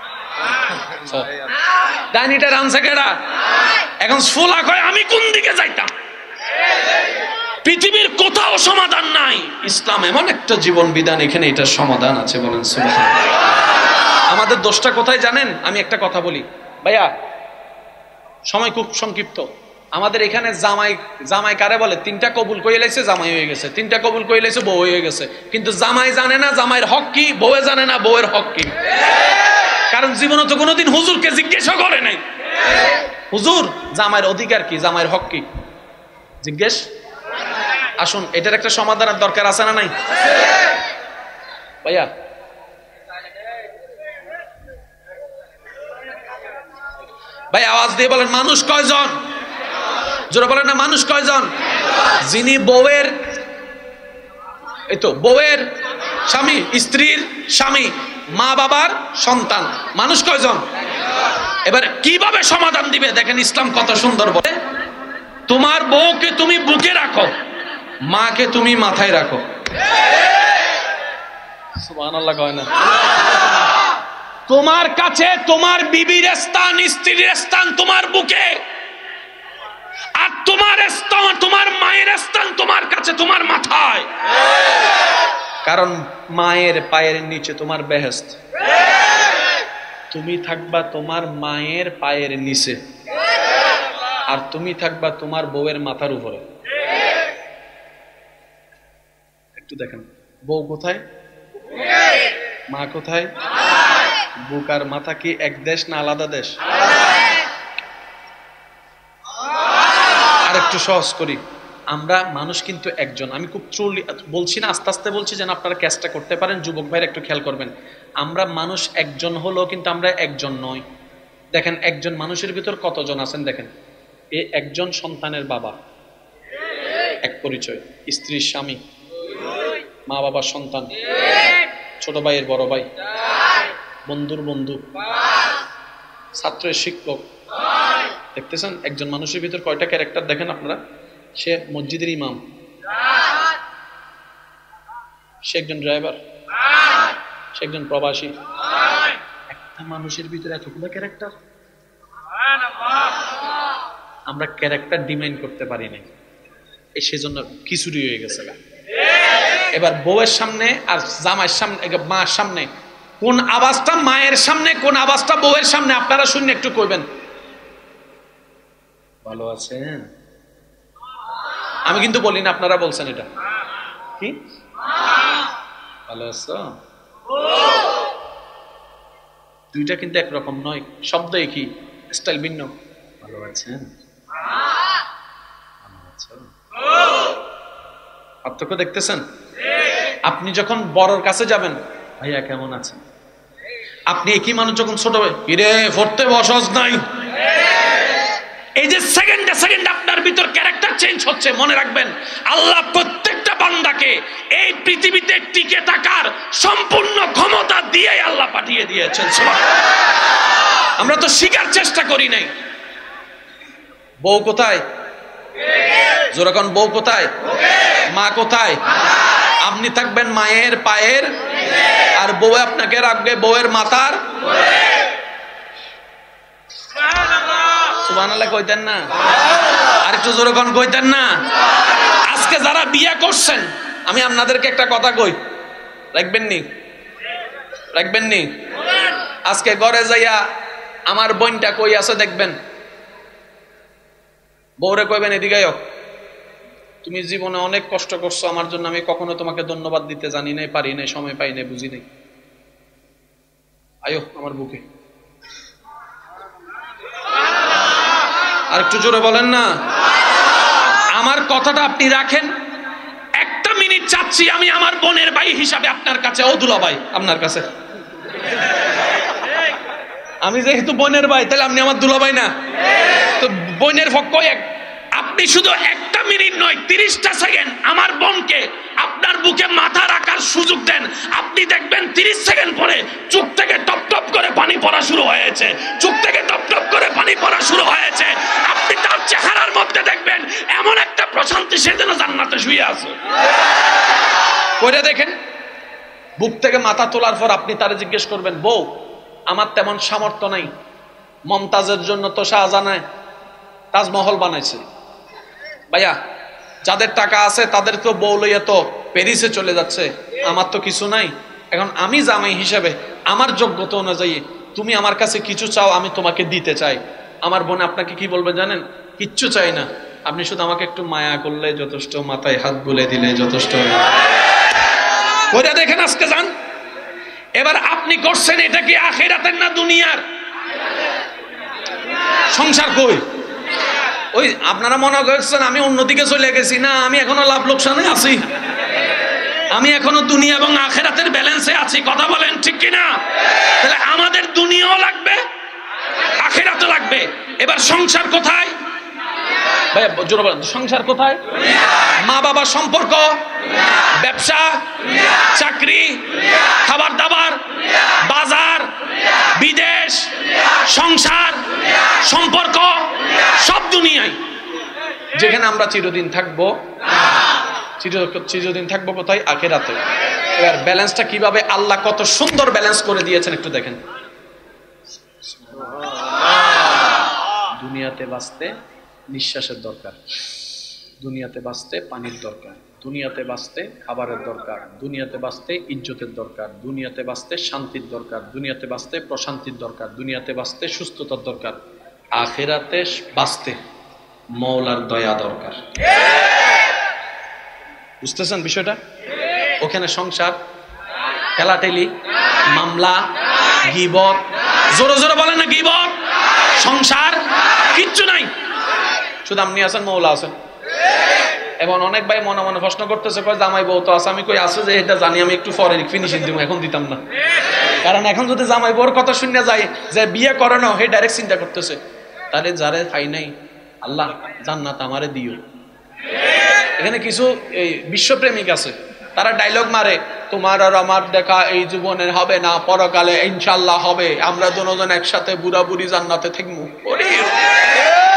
ডাইনিটারে আনছে কেডা? এখন ফোলা কয় আমি কোন দিকে যাইতাম। পৃথিবীর কোথাও সমাধান নাই, ইসলাম এমন একটা জীবন বিধান, এখানে এটার সমাধান আছে। বলেন সুবহানাল্লাহ। আমাদের দোষটা কোথায় জানেন? আমি একটা কথা বলি ভাইয়া, সময় খুব সংক্ষিপ্ত। আমাদের এখানে জামাই জামাই কারে বলে? তিনটা কবুল কইয়ে লাইছে জামাই হয়ে গেছে, তিনটা কবুল কইয়ে লাইছে বউ হয়ে গেছে, কিন্তু জামাই জানে না জামাইয়ের হক কি, বউয়ে জানে না বউয়ের হক কি। কারণ জীবনে তো কোনোদিন হুজুরকে জিজ্ঞেসও করে নাই, হুজুর জামাইয়ের অধিকার কি, জামাইয়ের হক কি, জিজ্ঞেস। আসুন এটার একটা সমাধানের দরকার আছে না নাই ভাইয়া? ভাই আওয়াজ দিয়ে বলেন মানুষ কয়জন? জোরে বলেন না মানুষ কয়জন? যিনি বউয়ের, এই তো বউয়ের স্বামী, স্ত্রীর স্বামী, মা বাবার সন্তান, মানুষ কয়জন? এবার কিভাবে সমাধান দিবে দেখেন ইসলাম কত সুন্দর বলে, তোমার বউকে তুমি বুকে রাখো, মাকে তুমি মাথায় রাখো। সুবহানাল্লাহ কয় না? তোমার কাছে তোমার বিবির স্থান, স্ত্রীর স্থান তোমার বুকে, আর তোমার স্থান, তোমার মায়ের স্থান তোমার কাছে তোমার মাথায়। কারণ মায়ের পায়ের নিচে তোমার বেহেশত, তুমি থাকবা তোমার মায়ের পায়ের নিচে, আর তুমি থাকবা তোমার বউয়ের মাথার উপরে। একটু দেখেন বউ কোথায়, মা কোথায়? বুক আর মাথা কি এক দেশ না আলাদা দেশ? আর একটু সহজ করি, আমরা মানুষ কিন্তু একজন। আমি খুব ট্রুলি বলছি না, আস্তে আস্তে বলছি যেন আপনারা ক্যাচটা করতে পারেন। যুবক ভাইরা একটু খেয়াল করবেন, আমরা মানুষ একজন হলেও কিন্তু আমরা একজন নয়। দেখেন একজন মানুষের ভিতর কতজন আছেন দেখেন। এ একজন সন্তানের বাবা এক পরিচয়, স্ত্রীর স্বামী, মা বাবার সন্তান, ছোট ভাইয়ের বড় ভাই, বন্ধুর বন্ধু, ছাত্রের শিক্ষক, দেখতেছেন একজন মানুষের ভিতর কয়টা ক্যারেক্টার দেখেন আপনারা। সে মসজিদের ইমাম, সে একজন ড্রাইভার, সে একজন প্রবাসী। একটা মানুষের ভিতরে এতগুলো ক্যারেক্টার, আমরা ক্যারেক্টার ডিমাইন্ড করতে পারি নাই, এই সেজন্য খিচুড়ি হয়ে গেছে। এবার বউয়ের সামনে আর জামাইয়ের সামনে, মায়ের সামনে কোন আওয়াজটা মায়ের সামনে, কোন আওয়াজটা বউয়ের সামনে আপনারা শুনে একটু কইবেন। ভালো আছেন? আমি কিন্তু বলি না, আপনারা বলছেন এটা কি ভালো আছো। দুইটা কিন্তু একরকম নয়, শব্দ একই, স্টাইল ভিন্ন। ভালো আছেন? ভালো আছো? পার্থক্য দেখতেছেন? আপনি যখন বড়র কাছে যাবেন, ভাইয়া কেমন আছেন, আপনি একই মানুষ যখন ছোট ভাই, ইরে পড়তে বসস নাই, এই যে সেকেন্ডে সেকেন্ড আপনার ভিতর ক্যারেক্টার চেঞ্জ হচ্ছে। মনে রাখবেন, আল্লাহ প্রত্যেকটা বান্দাকে এই পৃথিবীতে টিকে থাকার সম্পূর্ণ ক্ষমতা দিয়ে আল্লাহ পাঠিয়ে দিয়েছেন। আমরা তো শিকার চেষ্টা করি নাই। বউ কোথায়? যখন বউ কোথায়? মা কোথায়? আপনি থাকবেন মায়ের পায়ের, আর বউ আপনাকে রাখবে বউয়ের মাথার। সুবহানাল্লাহ কইতেন না? আর একটু জোরে কোন কইতেন না? আজকে যারা বিয়ে করছেন, আমি আপনাদেরকে একটা কথা কই, রাখবেন নি? রাখবেন নি? আজকে ঘরে যাইয়া আমার বোনটা কই আছে দেখবেন, বউরে কইবেন এদিকে আয়, তুমি জীবনে অনেক কষ্ট করছো আমার জন্য, আমি কখনো তোমাকে ধন্যবাদ দিতে জানি নাই, পারি নাই, সময় পাই নাই, বুঝি নাই, আয়ো আমার বুকে। আর একটু জোরে বলেন না। আমার কথাটা আপনি রাখেন, একটা মিনিট চাচ্ছি আমি আমার বোনের ভাই হিসাবে আপনার কাছে, ও দুলা ভাই আপনার কাছে, আমি যেহেতু বোনের ভাই, তাহলে আপনি আমার দুলা ভাই না? তো বোনের পক্ষ এক, আপনি শুধু একটা মিনিট নয়, তিরিশটা সেকেন্ড আমার বোনকে আপনার বুকে মাথা রাখার সুযোগ দেন। আপনি দেখবেন তিরিশ সেকেন্ড পরে চোখ থেকে টপ টপ করে পানি পড়া শুরু হয়েছে, চোখ থেকে টপ টপ করে পানি পড়া শুরু হয়েছে। আপনি তার চেহারার মধ্যে দেখবেন এমন একটা প্রশান্তি, সে যেন জান্নাতে শুয়ে আছে। করে দেখেন, বুক থেকে মাথা তোলার পর আপনি তারে জিজ্ঞেস করবেন, বউ আমার তেমন সামর্থ্য নাই, মমতাজের জন্য তো শাহজাহান তাজমহল বানাইছে, ভাইয়া যাদের টাকা আছে তাদের তো বউ লইয়া তো প্যারিসে চলে যাচ্ছে, আমার তো কিছু নাই। এখন আমি জামাই হিসেবে আমার যোগ্যতা অনুযায়ী তুমি আমার কাছে কিছু চাও, আমি তোমাকে দিতে চাই। আমার বোন আপনাকে কি বলবে জানেন? কিচ্ছু চাই না, আপনি শুধু আমাকে একটু মায়া করলে যথেষ্ট, মাথায় হাত বুলে দিলে যথেষ্ট। ওইটা দেখেন, আজকে যান। এবার আপনি করছেন এটা কি আখিরাতের না দুনিয়ার? সংসার কই? ওই আপনারা মনে করছেন আমি অন্যদিকে চলে গেছি, না, আমি এখনো লাভ লোকসানে আছি, আমি এখনো দুনিয়া এবং আখিরাতের ব্যালেন্সে আছি। কথা বলেন ঠিক কিনা? তাহলে আমাদের দুনিয়াও লাগবে, আখিরাতও লাগবে। এবার সংসার কোথায়? ভাইয়া জোরে বলেন, সংসার কোথায়? মা বাবার সম্পর্ক, ব্যবসা, চাকরি, খাবার দাবার, বাজার, বিদেশ, সংসার, সম্পর্ক, সব দুনিয়ায়। যেখানে আমরা চিরদিন থাকবো, চিরদিন থাকবো কোথায়? আখিরাতে। এবার ব্যালেন্সটা কিভাবে আল্লাহ কত সুন্দর ব্যালেন্স করে দিয়েছেন একটু দেখেন। দুনিয়াতে বাঁচতে নিঃশ্বাসের দরকার, দুনিয়াতে বাঁচতে পানির দরকার, দুনিয়াতে বাঁচতে খাবারের দরকার, দুনিয়াতে বাঁচতে ইজ্জতের দরকার, দুনিয়াতে বাঁচতে শান্তির দরকার, দুনিয়াতে বাঁচতে প্রশান্তির দরকার, দুনিয়াতে বাঁচতে সুস্থতার দরকার, আখিরাতে বাঁচতে মওলার দয়া দরকার। বুঝতেছেন বিষয়টা? ওখানে সংসার, খেলাটেলি, মামলা, গীবত, জোরে জোরে বলেন না, গীবত, সংসার কিচ্ছু নাই, শুধু আপনি আছেন, মওলা আছেন। এবং অনেক ভাই মনে মনে প্রশ্ন করতেছে, কয় জামাই বউ তো আছে, আমি কই আছে যে এটা জানি, আমি একটু পরে ফিনিশিং দিব, এখন দিতাম না। কারণ এখন যদি জামাই বউর কথা শুনে যায় যে বিয়ে করে না, হে ডাইরেক্ট চিন্তা করতেছে, তাহলে যারে খাই নাই আল্লাহ জান্নাত আমারে দিও। এখানে কিছু এই বিশ্বপ্রেমিক আছে, তারা ডায়লগ মারে, তোমার আর আমার দেখা এই জীবনে হবে না, পরকালে ইনশাল্লাহ হবে, আমরা দুজন একসাথে বুড়া বুড়ি জান্নাতে থাকবো।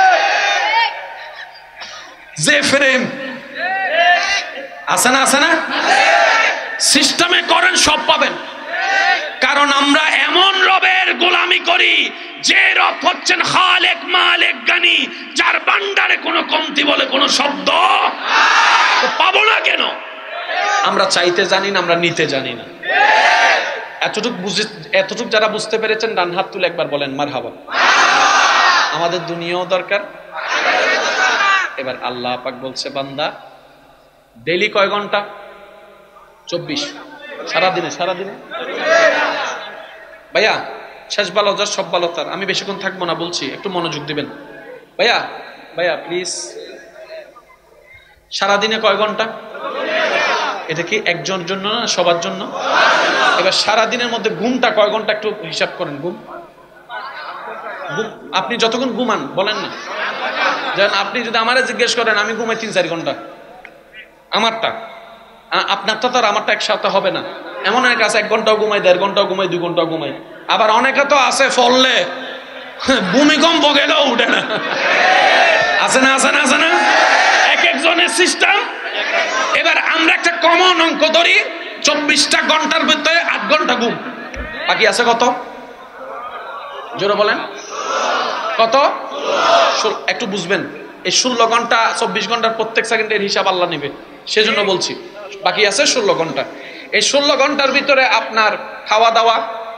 যে ফ্রেম আছে না আছে না সিস্টেমে করেন সব পাবেন। কারণ আমরা এমন রবের গোলামি করি যে রব হচ্ছেন খালেক মালিক গানি, যার ভান্ডারে কোনো কমতি বলে কোনো শব্দ পাবো না কেন? আমরা চাইতে জানি না, আমরা নিতে জানি না। এতটুক বুঝে এতটুক যারা বুঝতে পেরেছেন ডান হাত তুলে একবার বলেন মারহাবা। আমাদের দুনিয়াও দরকার। এবার আল্লাহ পাক বলছে বান্দা ডেইলি কয় ঘন্টা? চব্বিশ। সারাদিনে সারাদিনে ভাইয়া শেষ ভালো যার সব ভালো তার। আমি বেশিক্ষণ থাকবো না বলছি, একটু মনোযোগ দিবেন। ভাইয়া ভাইয়া প্লিজ, সারাদিনে কয় ঘন্টা? এটা কি একজনের জন্য না সবার জন্য? এবার সারাদিনের মধ্যে ঘুমটা কয় ঘন্টা একটু হিসাব করেন। ঘুম ঘুম আপনি যতক্ষণ ঘুমান বলেন না, যেন আপনি যদি আমারে জিজ্ঞেস করেন আমি ঘুমাই তিন চার ঘন্টা, আমারটা আপনারটা তো আর আমারটা একসাথে হবে না। এমন অনেক আছে এক ঘন্টাও ঘুমাই, দেড় ঘন্টাও ঘুমাই, দুই ঘন্টাও ঘুমাই। আবার অনেকে তো আছে ফললে ভূমিকম্প গেলেও উঠে না। আছে না আছে না আছে না এক একজনের সিস্টেম। এবার আমরা একটা কমন অঙ্ক ধরি, চব্বিশটা ঘন্টার ভিতরে আট ঘন্টা ঘুম, বাকি আছে কত? জোরে বলেন কত? একটু বুঝবেন, এই ষোলো ঘন্টা চব্বিশ ঘন্টার প্রত্যেক সেকেন্ডের হিসাব আল্লাহ নেবে, সেজন্য বলছি বাকি আছে ষোলো ঘন্টা। এই ষোলো ঘন্টার ভিতরে আপনার খাওয়া দাওয়া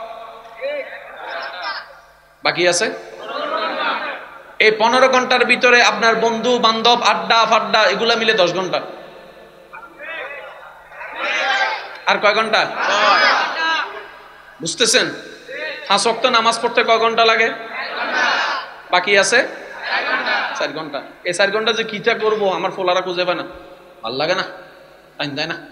বাকি আছে। এই পনেরো ঘন্টার ভিতরে আপনার বন্ধু বান্ধব আড্ডা ফাড্ডা এগুলা মিলে দশ ঘন্টা। আর কয় ঘন্টা? বুঝতেছেন? পাঁচ ওয়াক্ত নামাজ পড়তে কয় ঘন্টা লাগে? বাকি আছে চার ঘন্টা। এই চার ঘন্টা যে কিটা করবো আমার ফোলারা খুঁজে পায় না, ভাল লাগে না, টাইম দেয় না।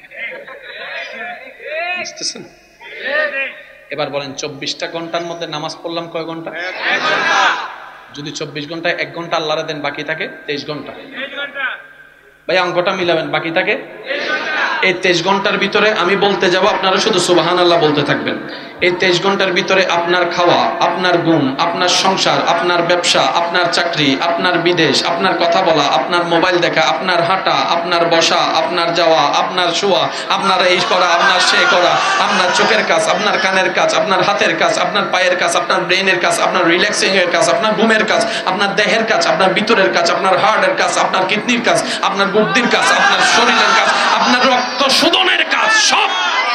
বুঝতেছেন? এবার বলেন চব্বিশটা ঘন্টার মধ্যে নামাজ পড়লাম কয় ঘন্টা? যদি চব্বিশ ঘন্টায় এক ঘন্টা আল্লাহরে দেন বাকি থাকে তেইশ ঘন্টা। ভাই অঙ্কটা মিলাবেন, বাকি থাকে এই তেইশ ঘন্টার ভিতরে আমি বলতে যাব, আপনারা শুধু সুবহানাল্লাহ বলতে থাকবেন। এই তেইশ ঘন্টার ভিতরে আপনার খাওয়া, আপনার ঘুম, আপনার সংসার, আপনার ব্যবসা, আপনার চাকরি, আপনার বিদেশ, আপনার কথা বলা, আপনার মোবাইল দেখা, আপনার হাঁটা, আপনার বসা, আপনার যাওয়া, আপনার শোয়া, আপনার এই করা, আপনার সে করা, আপনার চোখের কাজ, আপনার কানের কাজ, আপনার হাতের কাজ, আপনার পায়ের কাজ, আপনার ব্রেনের কাজ, আপনার রিল্যাক্সিং এর কাজ, আপনার ঘুমের কাজ, আপনার দেহের কাজ, আপনার ভিতরের কাজ, আপনার হার্টের কাজ, আপনার কিডনির কাজ, আপনার বুদ্ধির কাজ, আপনার শরীরের কাজ, আপনার রক্ত শোধনের কাজ, সব।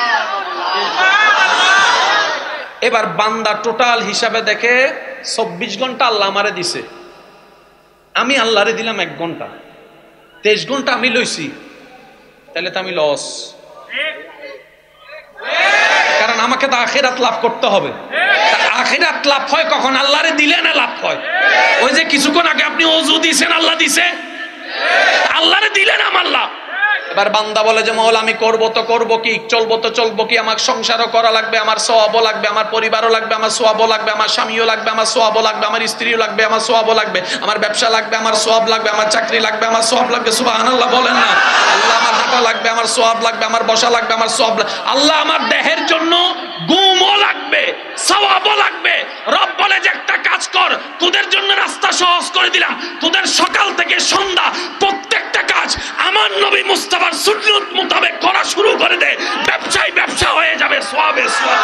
এবার বান্দা টোটাল হিসাবে দেখে চব্বিশ ঘন্টা আল্লাহ আমারে দিছে, আমি আল্লাহরে দিলাম এক ঘন্টা, তেইশ ঘন্টা আমি লইছি, তাহলে তো আমি লস। কারণ আমাকে তো আখিরাত লাভ করতে হবে। আখিরাত লাভ হয় কখন? আল্লাহরে দিলে না লাভ হয়। ওই যে কিছুক্ষণ আগে আপনি ওযু দিছেন, আল্লাহ দিছে, আল্লাহরে দিলেন আমার লাভ। এবার বান্দা বলে যে মওলা আমি করবো তো করবো কি, চলবো তো চলবো কি, আমার সংসারও করা লাগবে, আমার সওয়াবও লাগবে, আমার পরিবারও লাগবে, আমার সওয়াবও লাগবে, আমার স্বামীও লাগবে, আমার সওয়াবও লাগবে, আমার স্ত্রীও লাগবে, আমার সওয়াবও লাগবে, আমার ব্যবসা লাগবে, আমার সওয়াব লাগবে, আমার চাকরি লাগবে, আমার সওয়াব লাগবে। সুবহানাল্লাহ বলেন না। আল্লাহ আমার হাঁটা লাগবে, আমার সওয়াব লাগবে, আমার বসা লাগবে, আমার সওয়াব লাগবে। আল্লাহ আমার দেহের জন্য ঘুমও লাগবে, সওয়াবও লাগবে। রব বলে যে একটা কাজ কর, তোদের জন্য রাস্তা সহজ করে দিলাম, তোদের সকাল থেকে সন্ধ্যা প্রত্যেকটা কাজ আমার নবী মুস্তাফার সুন্নাত মোতাবেক করা শুরু করে দে, ব্যবসায় ব্যবসা হয়ে যাবে, সওয়াবে সওয়াব।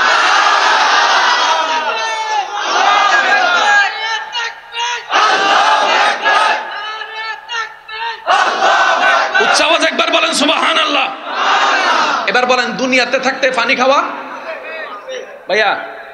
উচ্চ আওয়াজ একবার বলেন সুবহানাল্লাহ। এবার বলেন দুনিয়াতে থাকতে পানি খাওয়া ভাইয়া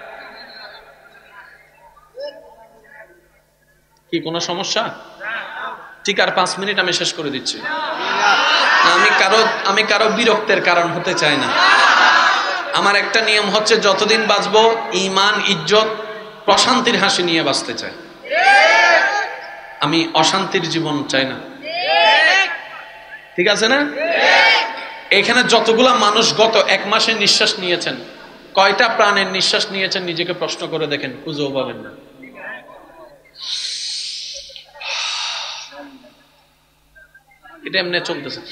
কি কোনো সমস্যা? ঠিক আর পাঁচ মিনিট আমি শেষ করে দিচ্ছি। আমি কারো আমি কারো বিরক্তের কারণ হতে চাই না। আমার একটা নিয়ম হচ্ছে যতদিন বাঁচবো ঈমান ইজ্জত প্রশান্তির হাসি নিয়ে বাঁচতে চাই, আমি অশান্তির জীবন চাই না। ঠিক আছে না? এখানে যতগুলা মানুষ গত এক মাসে নিঃশ্বাস নিয়েছেন, কয়টা প্রাণের নিঃশ্বাস নিয়েছেন নিজেকে প্রশ্ন করে দেখেন, খুঁজেও পাবেন না। এটা এমনি চলতেছে,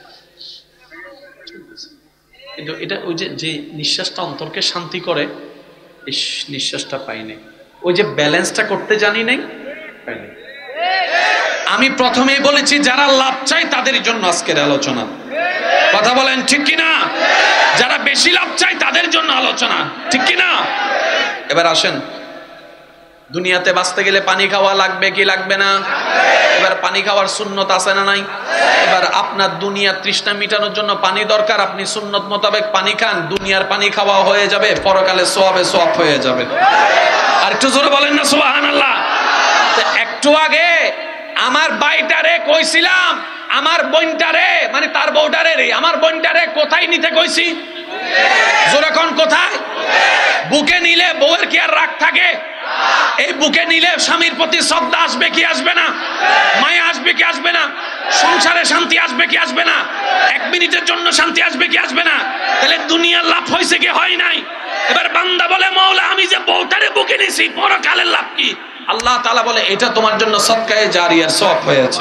কিন্তু এটা ওই যে যে নিঃশ্বাসটা অন্তরকে শান্তি করে, এই নিঃশ্বাসটা পাইনি। ওই যে ব্যালেন্সটা করতে জানি নাই, পাইনি। আমি প্রথমেই বলেছি যারা লাভ চাই তাদের জন্য আজকের আলোচনা। কথা বলেন ঠিক কিনা? যারা বেশি লাভ চাই তাদের জন্য আলোচনা, ঠিক কিনা? এবার আসেন, দুনিয়াতে বাঁচতে গেলে পানি খাওয়া লাগবে কি লাগবে না? এবার পানি খাওয়ার সুন্নত আছে না নাই? এবার আপনার দুনিয়ার তৃষ্ণা মিটানোর জন্য পানি দরকার, আপনি সুন্নত মোতাবেক পানি খান, দুনিয়ার পানি খাওয়া হয়ে যাবে, পরকালে সোয়াবে সোয়াব হয়ে যাবে। আর একটু জোরে বলেন না সুবহানাল্লাহ। একটু আগে আমার ভাইটারে কইছিলাম, আমার বোনটারে মানে তার বউটারে রে আমার বোনটারে কোথায় নিতে কইছি? জোরে কোন কোথায়? বুকে নিলে বউয়ের কি আর রাগ থাকে? এই বুকে নিলে স্বামীর প্রতি শ্রদ্ধা আসবে কি আসবে না? মায়া আসবে কি আসবে না? সংসারে শান্তি আসবে কি আসবে না? এক মিনিটের জন্য শান্তি আসবে কি আসবে না? তাহলে দুনিয়ার লাভ হয়েছে কি হয় নাই? এবার বান্দা বলে মওলা আমি যে বউটারে বুকে নিছি পরকালের লাভ কি? আল্লাহ তাআলা বলে এটা তোমার জন্য সদকায়ে জারিয়া সওয়াব হয়েছে।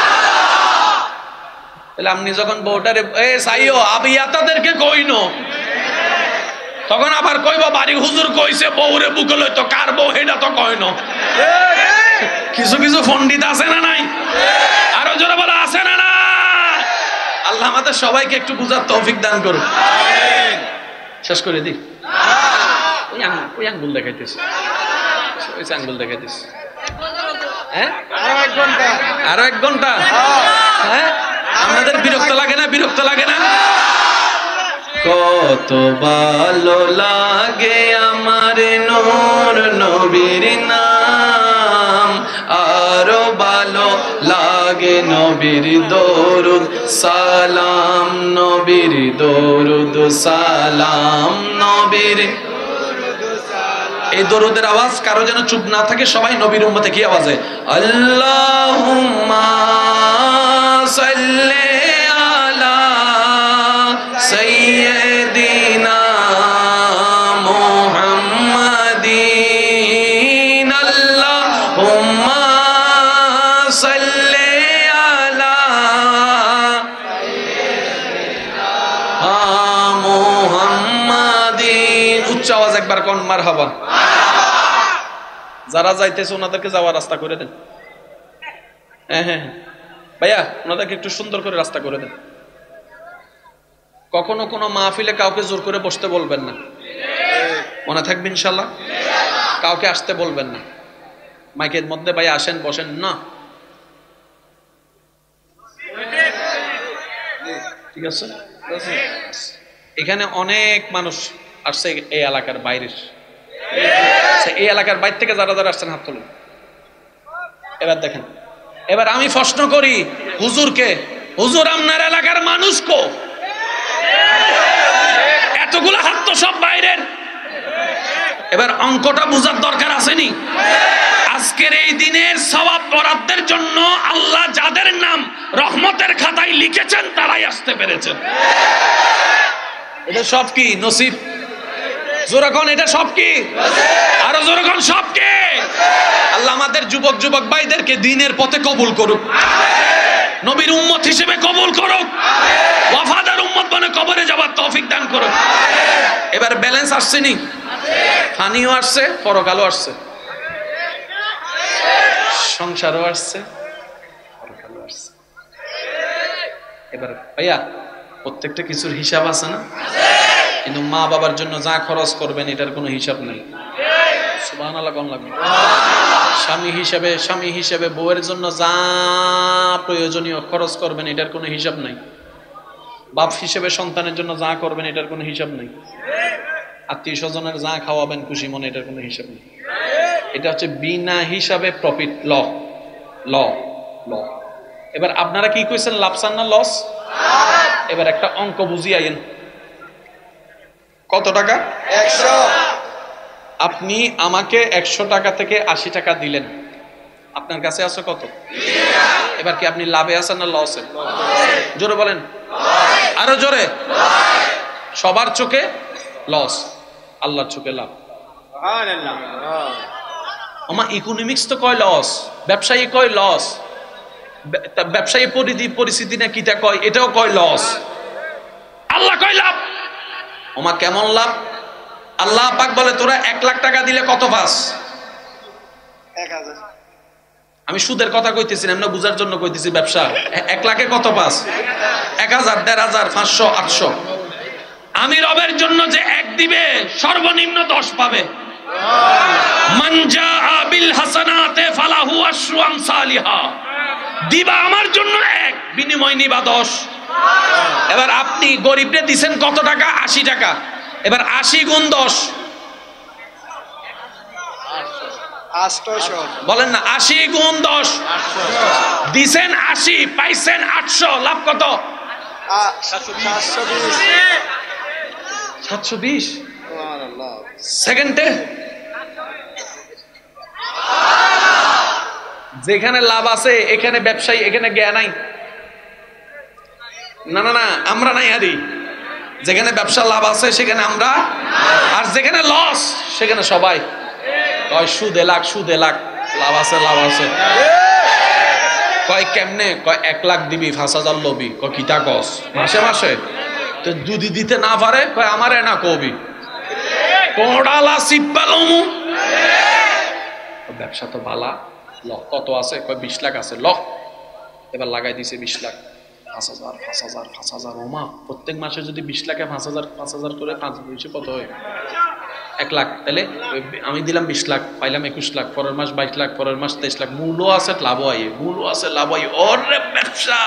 তাহলে আপনি যখন বউটারে এ সাইও আবিয়াতাদেরকে কইনো, তখন আবার কইব বাড়ি হুজুর কইছে বউরে বুকে লইতো, কার বউ এটা তো কইনো। কিছু কিছু পণ্ডিত আছে না নাই? আরো জোরে বলা আছে না না? আল্লাহ আমাদের সবাইকে একটু বুঝার তৌফিক দান করুন। শেষ করে দিই। ওই আঙ্গুল ওই আঙ্গুল দেখাইতেছে, ওই আঙ্গুল দেখাইতেছে। হ্যাঁ আরো এক ঘন্টা। হ্যাঁ আপনাদের বিরক্ত লাগে না? বিরক্ত লাগে না? কত ভালো লাগে আমার নূর নবীর নাম, আরো ভালো লাগে নবীর দরুদ সালাম, নবীর দরুদ সালাম, নবীর। এই দরুদের আওয়াজ কারো যেন চুপ না থাকে, সবাই নবীর উম্মতে কি আওয়াজে আল্লাহুম্মা সাল্লি আলা সাইয়্যিদিনা মুহাম্মাদিন, আল্লাহুম্মা সাল্লি আলা সাইয়্যিদিনা মুহাম্মাদিন। উচ্চ আওয়াজ একবার কোন মারহাবা। যারা যাইতেছে ওনাদেরকে যাওয়ার রাস্তা করে দেন। হ্যাঁ হ্যাঁ ভাইয়া ওনাদেরকে একটু সুন্দর করে রাস্তা করে দেন। কখনো কোনো মাহফিলে কাউকে জোর করে বসতে বলবেন না, মনে থাকবে ইনশাল্লাহ। কাউকে আসতে বলবেন না, মাইকের মধ্যে ভাইয়া আসেন বসেন না, ঠিক আছে? এখানে অনেক মানুষ আসছে এই এলাকার বাইরের, এই এলাকার বাইরে থেকে যারা যারা আসছেন হাত তুলুন। এবার দেখেন, এবার আমি প্রশ্ন করি হুজুরকে, হুজুর আপনার এলাকার মানুষ কো? এতগুলো হাত তো সব বাইরের। এবার অঙ্কটা বোঝার দরকার আসেনি? আজকের এই দিনের সওয়াব বরাদ্দের জন্য আল্লাহ যাদের নাম রহমতের খাতায় লিখেছেন তারাই আসতে পেরেছেন। এটা সব কি নসিব? জোরাখন এটা সব কি? আরো জোরাখন সব কি? আল্লাহ আমাদের যুবক যুবক ভাইদেরকে দ্বীনের পথে কবুল করুক, নবীর উম্মত হিসেবে কবুল করুক, ওয়াফাদার উম্মত বনে কবরে যাবার তৌফিক দান করুক। এবার ব্যালেন্স আসছে নি? ফানিও আসছে, পরকালও আসছে, সংসারও আসছে, পরকালও আসছে। এবার ভাইয়া প্রত্যেকটা কিছুর হিসাব আছে না? কিন্তু মা বাবার জন্য যা খরচ করবেন এটার কোনো হিসাব নেই। সুবহানাল্লাহ কোন লাগবে? স্বামী হিসেবে স্বামী হিসেবে বউয়ের জন্য যা প্রয়োজনীয় খরচ করবেন এটার কোনো হিসাব নাই। বাপ হিসেবে সন্তানের জন্য যা করবেন এটার কোনো হিসাব নেই। আত্মীয় স্বজনের যা খাওয়াবেন খুশি মনে এটার কোনো হিসাব নেই। এটা হচ্ছে বিনা হিসাবে প্রফিট ল ল ল এবার আপনারা কি কইছেন, লাভসান না লস? এবার একটা অঙ্ক বুঝিয়াইন। কত টাকা? একশো। আপনি আমাকে একশো টাকা থেকে আশি টাকা দিলেন, আপনার কাছে আছে কত? এবার কি আপনি লাভে আছেন না লসে? জোরে বলেন, আরো জোরে। সবার চোখে লস, আল্লাহর চোখে লাভ। আমার ইকোনমিক্স তো কয় লস, ব্যবসায়ী কয় লস, ব্যবসায়ী পরিস্থিতি না কিটা কয় এটাও কয় লস, আল্লাহ কয় লাভ। ওমা কেমন লাভ? আল্লাহ পাক বলে তোরা এক লাখ টাকা দিলে কত পাস? এক হাজার। আমি সুদের কথা কইতেছি না, এমনি বুঝার জন্য কইতেছি। ব্যবসা এক লাখে কত পাস? এক হাজার, দেড় হাজার, পাঁচশো, আটশো। আমি রবের জন্য যে এক দিবে সর্বনিম্ন দশ পাবে। মান জাআ বিল হাসানাতে ফালাহু আশরু আমসালিহা। দিবা আমার জন্য এক, বিনিময় নিবা দশ। এবার আপনি গরিবরে দিছেন কত টাকা? আশি টাকা। এবার আশি গুণ দশ বলেন না, আশি গুণ দশ দিছেন আশি, পাইছেন আটশো, লাভ কত? সাতশো বিশ সেকেন্ডে। যেখানে লাভ আছে এখানে ব্যবসায়ী, এখানে জ্ঞান নাই। না না না, আমরা নাই হারি। যেখানে ব্যবসা লাভ আছে সেখানে আমরা, আর যেখানে লস সেখানে সবাই কয় সুদে লাখ, সুদে লাখ, লাভ আছে, লাভ আছে। কয় কেমনে? কয় এক লাখ দিবি, পাঁচ হাজার লবি। কয় কিতা কস? মাসে মাসে তো যদি দিতে না পারে কয় আমার এনা কবি কোড়ালা সিপালমু। ব্যবসা তো বালা। লক কত আছে? কয় বিশ লাখ আছে। লক এবার লাগাই দিছে বিশ লাখ। পাঁচ হাজার, পাঁচ হাজার, পাঁচ হাজার। ওমা, প্রত্যেক মাসে যদি বিশ লাখে পাঁচ হাজার, পাঁচ হাজার করে পাঁচ বিশে কত হয়? এক লাখ। তাহলে আমি দিলাম বিশ লাখ, পাইলাম একুশ লাখ, পরের মাস বাইশ লাখ, পরের মাস তেইশ লাখ। মূল্য আছে, লাভ হয়, মূল্য আছে, লাভ হয়। ওরে ব্যবসা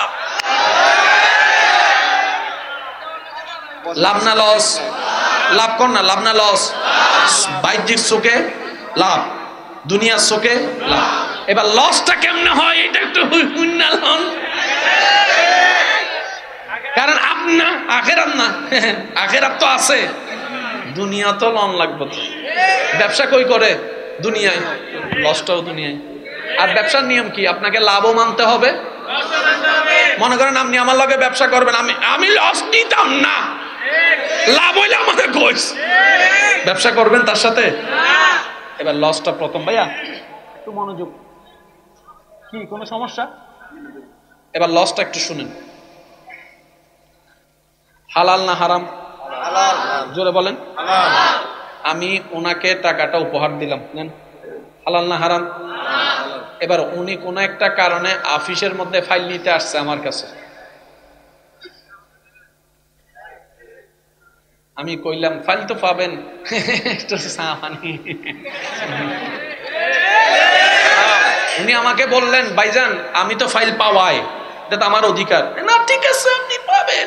লাভ না লস? লাভ কর না, লাভ না লস? বাহ্যিক চোখে লাভ, দুনিয়ার চোখে লাভ। এবার লসটা কেমনে হয় এটা একটু হুইন্নাল হন। কারণ আপনা আখেরাত না, আখেরাত তো আছে, দুনিয়া তো লন লাগবে। তো ব্যবসা কই করে? দুনিয়ায়। লসটাও দুনিয়ায়। আর ব্যবসার নিয়ম কি? আপনাকে লাভও মানতে হবে। মনে করেন আপনি আমার লগে ব্যবসা করবেন, আমি আমি লস নিতাম না, লাভ হইলে আমাদের কইস, ব্যবসা করবেন তার সাথে। এবার লসটা প্রথম। ভাইয়া একটু মনোযোগ। কি কোনো সমস্যা? এবার লসটা একটু শুনেন। হালাল না হারাম? জোরে বলেন। আমি ওনাকে টাকাটা উপহার দিলাম, হালাল না হারাম? এবার উনি কোন একটা কারণে অফিসের মধ্যে ফাইল নিতে আসছে আমার কাছে। আমি কইলাম ফাইল তো পাবেন, উনি আমাকে বললেন ভাইজান আমি তো ফাইল পাওয়াই, এটা তো আমার অধিকার। না ঠিক আছে আপনি পাবেন।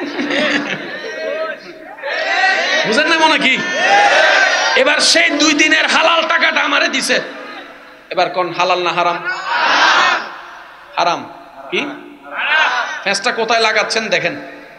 বুঝেন না মনে কি? এবার সেই দুই দিনের হালাল টাকাটা আমারে দিছে। এবার কোন হালাল না হারাম? হারাম। কি ফেসটা কোথায় লাগাচ্ছেন দেখেন।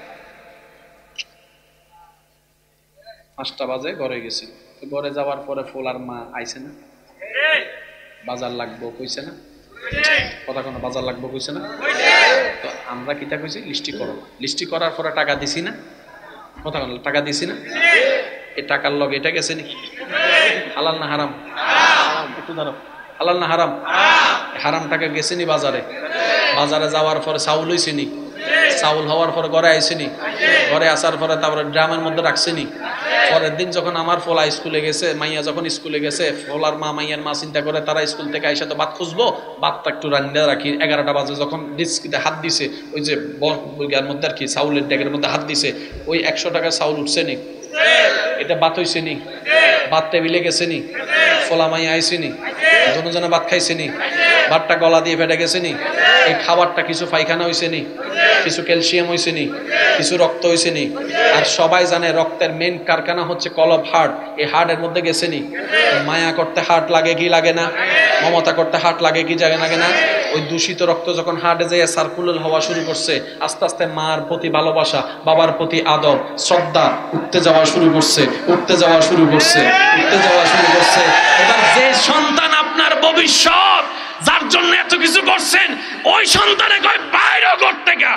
পাঁচটা বাজে ঘরে গেছি, ঘরে যাওয়ার পরে ফোলার মা আইছে না, বাজার লাগবো কইছে না, কথা কোনো বাজার লাগবো কইছে না। তো আমরা কিতা কইছি? লিস্টি করো। লিস্টি করার পরে টাকা দিছি না, কথা কোনো টাকা দিছি না। এই টাকার লগে এটা গেছে নি? হালাল না হারাম? একটু দাঁড়াও, হালাল না হারাম? হারাম টাকা গেছে নি বাজারে? বাজারে যাওয়ার পরে চাউল হইছে নি? চাউল হওয়ার পরে ঘরে আইছে নি? ঘরে আসার পরে তারপরে ড্রামের মধ্যে রাখছে নি? পরের দিন যখন আমার ফোলা স্কুলে গেছে, মাইয়া যখন স্কুলে গেছে, ফোলার মা মাইয়ার মা চিন্তা করে তারা স্কুল থেকে আইসা তো ভাত খুঁজবো, ভাতটা একটু রান্না রাখি। এগারোটা বাজে যখন ডিস্কিতে হাত দিছে, ওই যে বইয়ার মধ্যে আর কি চাউলের ড্যাগের মধ্যে হাত দিছে, ওই একশো টাকার চাউল উঠছে নি? এটা ভাত হইছে নি? ভাত টেবিলে গেছে নি? ফোলা মাইয়া আইছে নি? জনজনে ভাত খাইছে নি? ভাতটা গলা দিয়ে ফেটে গেছে নি? এই খাবারটা কিছু পায়খানা হইছে নি? কিছু ক্যালসিয়াম হইছে নি? কিছু রক্ত হইছে নি? আর সবাই জানে রক্তের মেন কারখানা হচ্ছে কলব হার্ট। এই হার্টের মধ্যে গেছে নি? মায়া করতে হার্ট লাগে কি লাগে না? মমতা করতে হার্ট লাগে কি জাগে লাগে না? ওই দূষিত রক্ত যখন হার্টে যায় সার্কুলার হওয়া শুরু করছে, আস্তে আস্তে মার প্রতি ভালোবাসা, বাবার প্রতি আদব, শ্রদ্ধা উঠতে যাওয়া শুরু করছে, উঠতে যাওয়া শুরু করছে, উঠতে যাওয়া শুরু করছে। এবার যে সন্তান আপনার ভবিষ্যৎ, যার জন্য এত কিছু করছেন, ওই সন্তানে কয় বাইরে করতে গা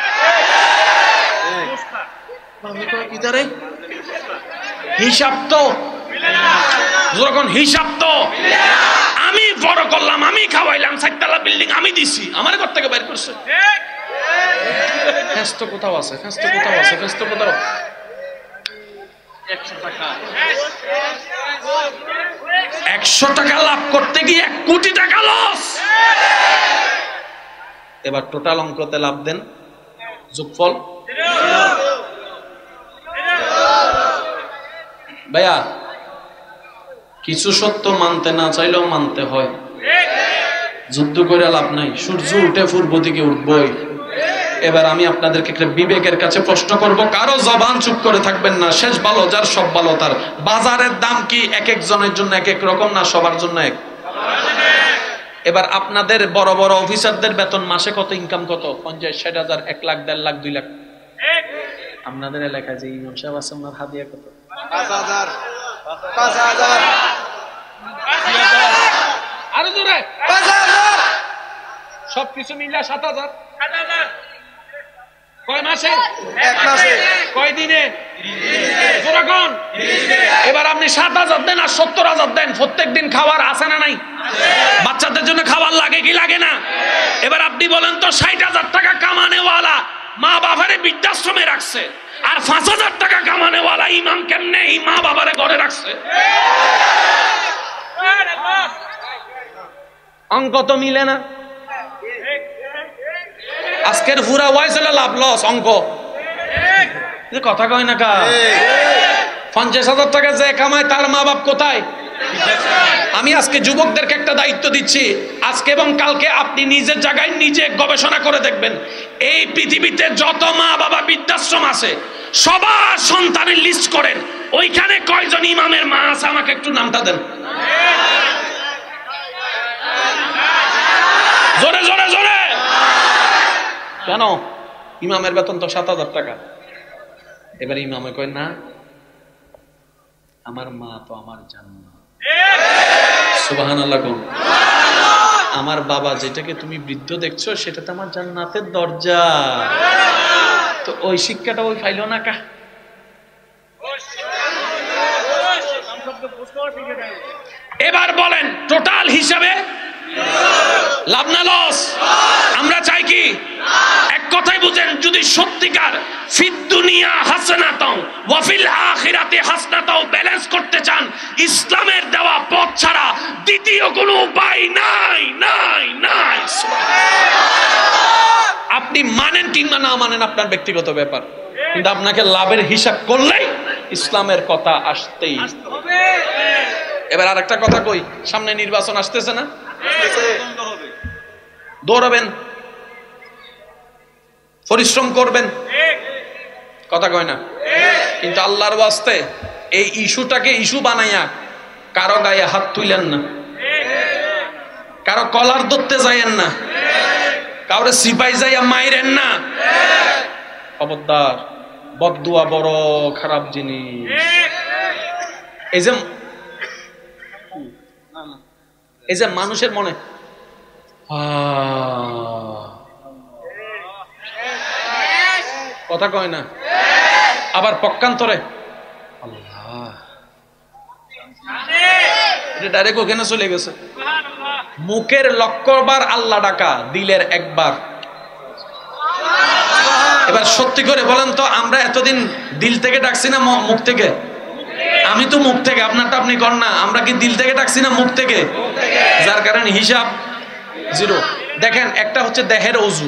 হিসাব তো যখন হিসাব তো আমি বড় করলাম, আমি খাওয়াইলাম, চারতলা বিল্ডিং আমি দিছি, আমার ঘর থেকে বাইর করছে। ফেস্ত কোথাও আছে, ফেস্ত কোথাও আছে, ফেস্ত কোথাও। একশো টাকা একশো টাকা লাভ করতে গিয়ে এক কোটি টাকা লস। এবার টোটাল অঙ্কতে লাভ দেন, যোগফল। ভাইয়া কিছু সত্য মানতে না চাইলেও মানতে হয়, যুদ্ধ করে লাভ নাই, সূর্য উঠে পূর্ব দিকে উঠবই। এবার আমি আপনাদেরকে একটা বিবেকের কাছে প্রশ্ন করব, কারো জবান চুপ করে থাকবেন না। শেষ ভালো যার সব ভালো তার। বাজারের দাম কি এক একজনের জন্য এক এক রকম না সবার জন্য এক? এবার আপনাদের বড় বড় অফিসারদের বেতন মাসে কত, ইনকাম কত? পঞ্চাশ ষাট হাজার, এক লাখ, দেড় লাখ, দুই লাখ। আপনাদের এলাকায় যে ইমাম সাহেব আছে ওনার হাদিয়া কত? পাঁচ হাজার, পাঁচ হাজার, আরো জোরে পাঁচ হাজার, সবকিছু মিলে সাত হাজার। কয় মাসে? এক মাসে। কয় দিনে? যেরকম। এবার আপনি সাত হাজার দেন আর সত্তর হাজার দেন, প্রত্যেক দিন খাবার আছে না নাই? বাচ্চাদের জন্য খাবার লাগে কি লাগে না? এবার আপনি বলেন তো ষাট হাজার টাকা কামানেওয়ালা মা বাবারে বৃদ্ধাশ্রমে রাখছে, আর পাঁচ হাজার টাকা কামানেওয়ালা ইমাম কেমনে এই মা বাবারে ঘরে রাখছে? অঙ্ক তো মিলে না। আজকের পুরা ওয়াইজ হলো লাভ লস অঙ্ক, কথা কয় না কা? পঞ্চাশ হাজার টাকা যে কামায় তার মা বাপ কোথায়? আমি আজকে যুবকদেরকে একটা দায়িত্ব দিচ্ছি, আজকে এবং কালকে আপনি নিজের জায়গায় নিজে গবেষণা করে দেখবেন, এই পৃথিবীতে যত মা বাবা বৃদ্ধাশ্রম আছে সবার সন্তানের লিস্ট করেন, ওইখানে কয়জন ইমামের মা আছে আমাকে একটু নামটা দেন। জোরে জোরে জোরে। কেন? ইমামের বেতন তো সাত হাজার টাকা। এবার ইমামে কয় না, আমার মা তো আমার জান্নাত। সুবহানাল্লাহ। কোন? আমার বাবা যেটাকে তুমি বৃদ্ধ দেখছো সেটা তো আমার জান্নাতের দরজা। তো ওই শিক্ষাটা ওই পাইল না কা? এবার বলেন টোটাল হিসাবে লাভ না লস? আমরা চাই কি? এক কথাই বুঝেন, যদি সত্যিকার ফিদ দুনিয়া হাসানাতাও ওয়া ফিল আখিরাতি হাসানাতাও ব্যালেন্স করতে চান, ইসলামের দেওয়া পথ ছাড়া দ্বিতীয় কোনো উপায় নাই নাই নাই। আপনি মানেন কিংবা না মানেন আপনার ব্যক্তিগত ব্যাপার, কিন্তু আপনাকে লাভের হিসাব করলেই ইসলামের কথা আসতেই হবে। এবার আরেকটা কথা কই, সামনে নির্বাচন আসতেছে না? দৌড়াবেন, পরিশ্রম করবেন, কথা কয় না? কিন্তু আল্লাহর ওয়াস্তে এই ইস্যুটাকে ইস্যু বানাইয়া কারো গায়ে হাত তুইলেন না, কারো কলার ধরতে যাইয়েন না, কাউরে সিপাই যাইয়া মাইরেন না। খবরদার, বদদুয়া বড় খারাপ জিনিস। এই যে এই যে মানুষের মনে কথা কয় না, আবার পক্ষান্তরে আল্লাহ, এটা ডাইরেক্ট ওখানে চলে গেছে। মুখের লক্ষবার আল্লাহ ডাকা, দিলের একবার। এবার সত্যি করে বলেন তো, আমরা এতদিন দিল থেকে ডাকছি না মুখ থেকে? আমি তো মুখ থেকে, আপনারটা আপনি কর না। আমরা কি দিল থেকে ডাকছি না মুখ থেকে? যার কারণে হিসাব জিরো। দেখেন, একটা হচ্ছে দেহের ওযু,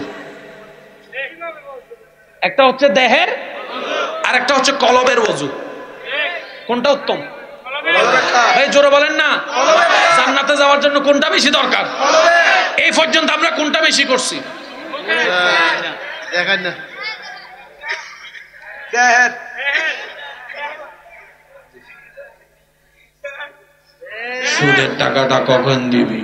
একটা হচ্ছে দেহের, আর একটা হচ্ছে কলবের ওযু। কোনটা উত্তম? ভাই জোরে বলেন না। জান্নাতে যাওয়ার জন্য কোনটা বেশি দরকার? এই পর্যন্ত আমরা কোনটা বেশি করছি? দেখেন না, দেহের। সুদের টাকাটা কখন দিবি?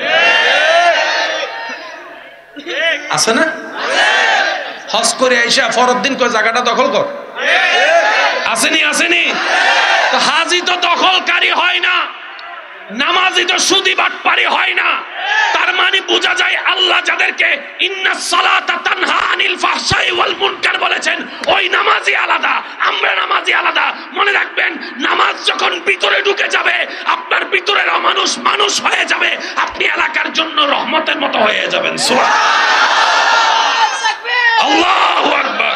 আছে না? হজ করে আইসা ফরদ দিন কয় জায়গাটা দখল কর, আসেনি আসেনি? তো হাজি তো দখলকারী হয় না, নামাজি তো সুদি বাটপারি হয় না। তার মানে বোঝা যায় আল্লাহ যাদেরকে ইন্নাস সালাতা তানহা আনিল ফাহশাই ওয়াল মুনকার বলেছেন, ওই নামাজি আলাদা, আমরা নামাজি আলাদা। মনে রাখবেন, নামাজ যখন ভিতরে ঢুকে যাবে, আপনার ভিতরের অমানুষ মানুষ হয়ে যাবে, আপনি এলাকার জন্য রহমতের মতো হয়ে যাবেন। সুবহানাল্লাহ, আল্লাহু আকবার।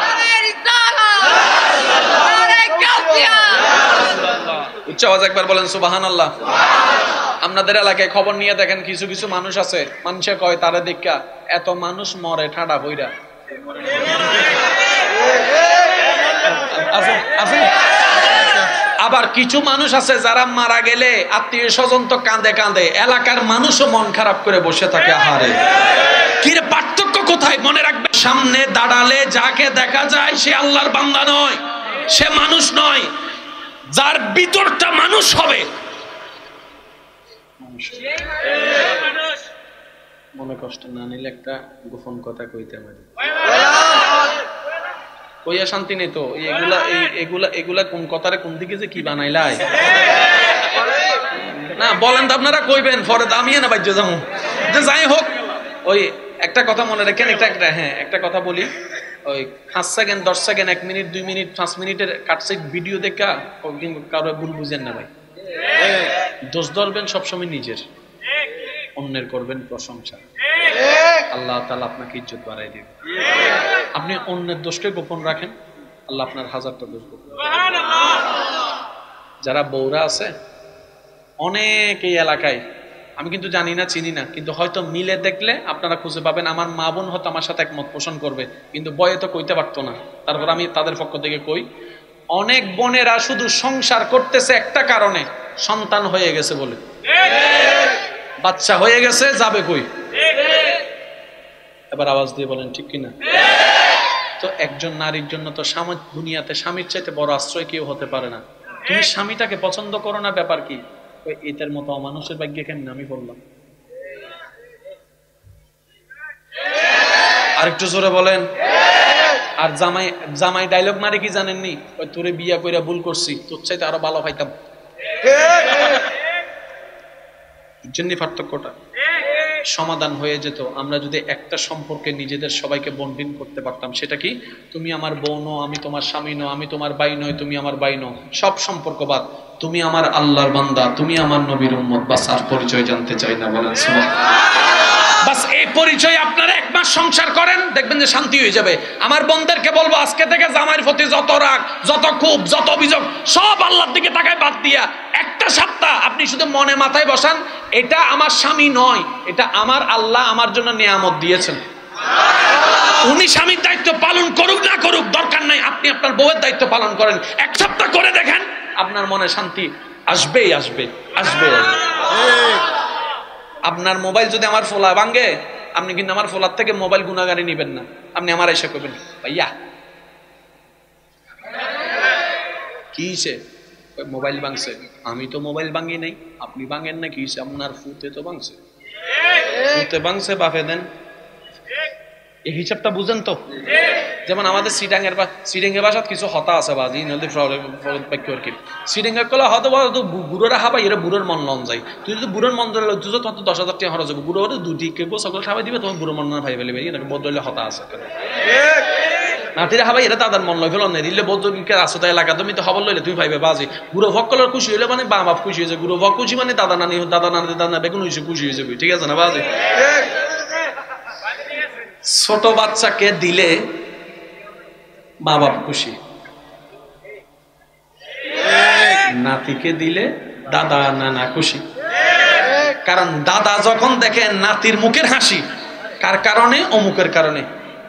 উচ্চ আওয়াজ একবার বলেন সুবহানাল্লাহ। আপনাদের এলাকায় খবর নিয়ে দেখেন, কিছু কিছু মানুষ আছে, মানুষে কয় তারা দেখা এত মানুষ মরে ঠাডা বইরা। আবার কিছু মানুষ আছে যারা মারা গেলে আত্মীয় স্বজন তো কাঁদে কাঁদে, এলাকার মানুষও মন খারাপ করে বসে থাকে। আহারে কিরে, পার্থক্য কোথায়? মনে রাখবে, সামনে দাঁড়ালে যাকে দেখা যায় সে আল্লাহর বান্দা নয়, সে মানুষ নয়। যার ভিতরটা মানুষ হবে, মনে কষ্ট না নিলে একটা গোপন কথা কইতে পারি, কইয়া শান্তি নেই তো। এগুলা এগুলা এগুলা কোন কথারে কোন দিকে যে কি বানাইলাই না বলেন তো, আপনারা কইবেন পরে আমি না বাজ্য যাবো। যে যাই হোক, ওই একটা কথা মনে রাখেন, একটা একটা হ্যাঁ একটা কথা বলি, ওই পাঁচ সেকেন্ড দশ সেকেন্ড এক মিনিট দুই মিনিট পাঁচ মিনিটের কাটসাইট ভিডিও দেখা কারো ভুল বুঝেন না ভাই। দোষ ধরবেন সবসময় নিজের, অন্যের করবেন প্রশংসা, আল্লাহ তাআলা আপনাকে ইজ্জত বাড়াই দিবেন। আপনি অন্যের দোষকে গোপন রাখেন, আল্লাহ আপনার হাজারটা দোষ গোপন রাখেন। যারা বউরা আছে অনেক এই এলাকায়, আমি কিন্তু জানি না চিনি না, কিন্তু হয়তো মিলে দেখলে আপনারা খুঁজে পাবেন। আমার মা বোন হয়তো আমার সাথে একমত পোষণ করবে, কিন্তু বয়ে তো কইতে পারতো না। তারপর আমি তাদের পক্ষ থেকে কই, অনেক বোনেরা শুধু সংসার করতেছে একটা কারণে, সন্তান হয়ে গেছে বলে, বাচ্চা হয়ে গেছে, যাবে কই? এবার আওয়াজ দিয়ে বলেন ঠিক কিনা? তো একজন নারীর জন্য তো সামাজিক দুনিয়াতে স্বামীর চাইতে বড় আশ্রয় কেউ হতে পারে না। তুমি স্বামীটাকে পছন্দ করো না, ব্যাপার কি? এটার মতো অমানুষের ভাগ্যে কেমন আমি বললাম। আরেকটু জোরে বলেন। আর জামাই জামাই ডায়লগ মারে কি জানেননি? ওই তোরে বিয়া কইরা ভুল করছি, তোর চাইতে আরো ভালো পাইতাম। জন্যই পার্থক্যটা সমাধান হয়ে যেত আমরা যদি একটা সম্পর্কে নিজেদের সবাইকে বন্ডিং করতে পারতাম। সেটা কি? তুমি আমার বউ নও, আমি তোমার স্বামী নও, আমি তোমার ভাই নই, তুমি আমার ভাই নও, সব সম্পর্ক বাদ, তুমি আমার আল্লাহর বান্দা, তুমি আমার নবীর উম্মত, বাস আর পরিচয় জানতে চাই না। বলেন সুবহানাল্লাহ। বাস এই পরিচয় আপনারা এক মাস সংসার করেন, দেখবেন যে শান্তি হয়ে যাবে। আমার বোনদেরকে বলবো, আজকে থেকে জামাইয়ের প্রতি যত রাগ, যত ক্ষোভ, যত অভিযোগ সব আল্লাহর দিকে তাকায় বাদ দিয়া একটা সপ্তাহ আপনি শুধু মনে মাথায় বসান, এটা আমার স্বামী নয়, এটা আমার আল্লাহ আমার জন্য নিয়ামত দিয়েছেন। উনি স্বামীর দায়িত্ব পালন করুক না করুক দরকার নাই, আপনি আপনার বউয়ের দায়িত্ব পালন করেন। এক সপ্তাহ করে দেখেন, আপনার মনে শান্তি আসবেই আসবে আসবে। আপনার মোবাইল যদি আমার ফোলা ভাঙ্গে, আপনি কিন্তু আমার ফোলার থেকে মোবাইল গুনাগারি নিবেন না, আপনি আমার এসে করবেন, ভাইয়া কি হইছে? মোবাইল ভাঙছে। আমি তো মোবাইল ভাঙি নাই, আপনি ভাঙেন না, কি হইছে? আপনার ফুতে তো ভাঙছে, ফুতে ভাঙছে বাপে দেন। এই হিসাবটা বুঝেন তো? যেমন আমাদের সিডাঙ্গের বা সিডাঙ্গের বাসাত কিছু হতা আছে বাজি নদী বাক্য আর কি। সিডাঙ্গের কলা হয়তো তো বুড়োরা হাবাই, এরা বুড়োর মন লন যায়। তুই যদি বুড়োর মন ধরে তুই তোমার তো দশ হাজার টাকা খরচ হবে, বুড়ো হলে দুটি কেউ সকল খাবাই দিবে, তোমার বুড়ো মন না ভাই ফেলে বেরিয়ে বদলে হতা আছে। নাতিরা হাবাই এরা তাদের মন লয় ফেলন নেই দিলে বৌদ্ধকে আসো তাই এলাকা তুমি তো খবর লইলে তুই ভাইবে বাজি। বুড়ো ভক্কলের খুশি হইলে মানে বা বাপ খুশি হয়েছে, বুড়ো ভক খুশি মানে দাদা নানি দাদা নানি দাদা বেগুন হয়েছে খুশি হয়ে যাবে, ঠিক আছে না বাজি? ছোট বাচ্চাকে দিলে মা বাপ খুশি, নাতিকে দিলে দাদা নানা খুশি। কারণ দাদা যখন দেখে নাতির মুখের হাসি, কার কারণে? অমুকের কারণে।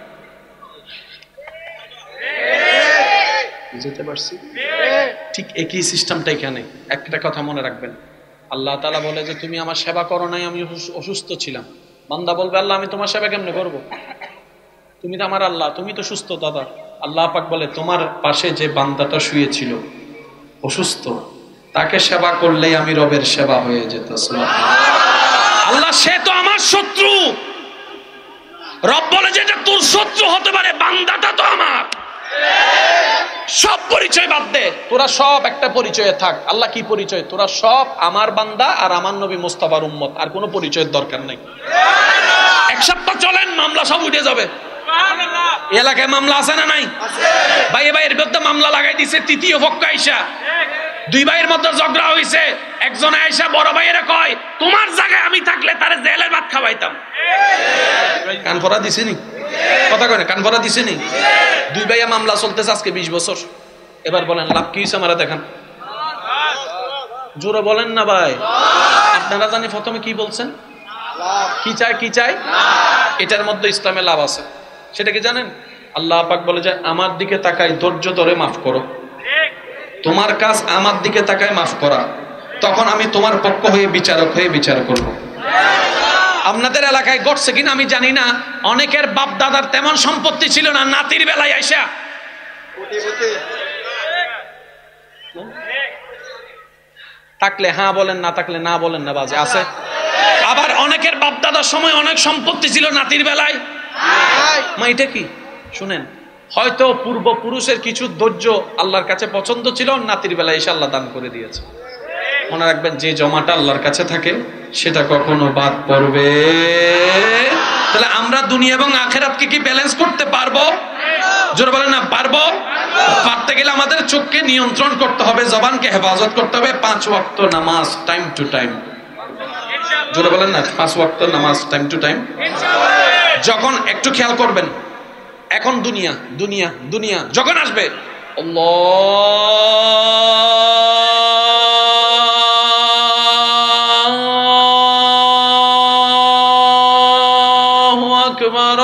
বুঝতে পারছি? ঠিক একই সিস্টেমটা এখানে। একটা কথা মনে রাখবেন, আল্লাহ তাআলা বলে যে তুমি আমার সেবা করো নাই, আমি অসুস্থ ছিলাম। বান্দা বলবে আল্লাহ আমি তোমার সেবা কেমনে করবো? তুমি তো আমার আল্লাহ, তুমি তো সুস্থ দাদা। আল্লাহ পাক বলে তোমার পাশে যে বান্দাটা শুয়েছিল অসুস্থ, তাকে সেবা করলেই আমি রবের সেবা হয়ে যেত। আল্লাহ সে তো আমার শত্রু, রব বলে যে এটা তোর শত্রু হতে পারে, বান্দাটা তো আমার। সব পরিচয় বাদ দে, তোরা সব একটা পরিচয়ে থাক। আল্লাহ কি পরিচয়? তোরা সব আমার বান্দা আর আমার নবী মুস্তাফার উম্মত, আর কোনো পরিচয়ের দরকার নেই। এক সপ্তাহ চলেন, মামলা সব উঠে যাবে। এলাকায় মামলা আছে না নাই? ভাই ভাইয়ের বিরুদ্ধে মামলা লাগাই দিছে তৃতীয় পক্ষ আইসা, দুই ভাইয়ের মধ্যে ঝগড়া হইছে, একজন আইসা বড় ভাইয়েরা কয় তোমার জায়গায় আমি থাকলে তারে জেলের ভাত খাওয়াইতাম। কান ফরা দিছে নি? কথা কয় না, কান ফরা দিছে নি? দুই ভাইয়া মামলা চলতেছে আজকে বিশ বছর। এবার বলেন লাভ কি হইছে? আমারা দেখান, জোরে বলেন না ভাই। আপনারা জানি প্রথমে কি বলছেন, লাভ। কি চাই কি চাই, এটার মধ্যে ইসলামে লাভ আছে। সেটা কি জানেন? আল্লাহ পাক বলে যে আমার দিকে তাকাই ধৈর্য ধরে মাফ করো। তোমার কাজ আমার দিকে তাকায় মাফ করা, তখন আমি তোমার পক্ষ হয়ে বিচারক হয়ে বিচার করব। আপনাদের এলাকায় ঘটছে কিনা আমি জানি না, অনেকের বাপ দাদার তেমন সম্পত্তি ছিল না, নাতির বেলায় আইসা কোটিপতি। থাকলে হ্যাঁ বলেন, না থাকলে না বলেন, না বাজে আছে। আবার অনেকের বাপ দাদার সময় অনেক সম্পত্তি ছিল, নাতির বেলায় নাই। মা এটা কি শুনেন, হয়তো পূর্বপুরুষের কিছু ধৈর্য আল্লাহর কাছে পছন্দ ছিল, নাতির বেলায় এসে আল্লাহ দান করে দিয়েছে। মনে রাখবেন, যে জমাটা আল্লাহর কাছে থাকে সেটা কখনো বাদ পড়বে। তাহলে আমরা দুনিয়া এবং আখেরাতকে কি ব্যালেন্স করতে পারবো? জোরে বলেন না, পারবো। পারতে গেলে আমাদের চোখকে নিয়ন্ত্রণ করতে হবে, জবানকে হেফাজত করতে হবে, পাঁচ ওয়াক্ত নামাজ টাইম টু টাইম। জোরে বলেন না, পাঁচ ওয়াক্ত নামাজ টাইম টু টাইম। যখন একটু খেয়াল করবেন, এখন দুনিয়া দুনিয়া দুনিয়া যখন আসবে, আল্লাহু আকবার,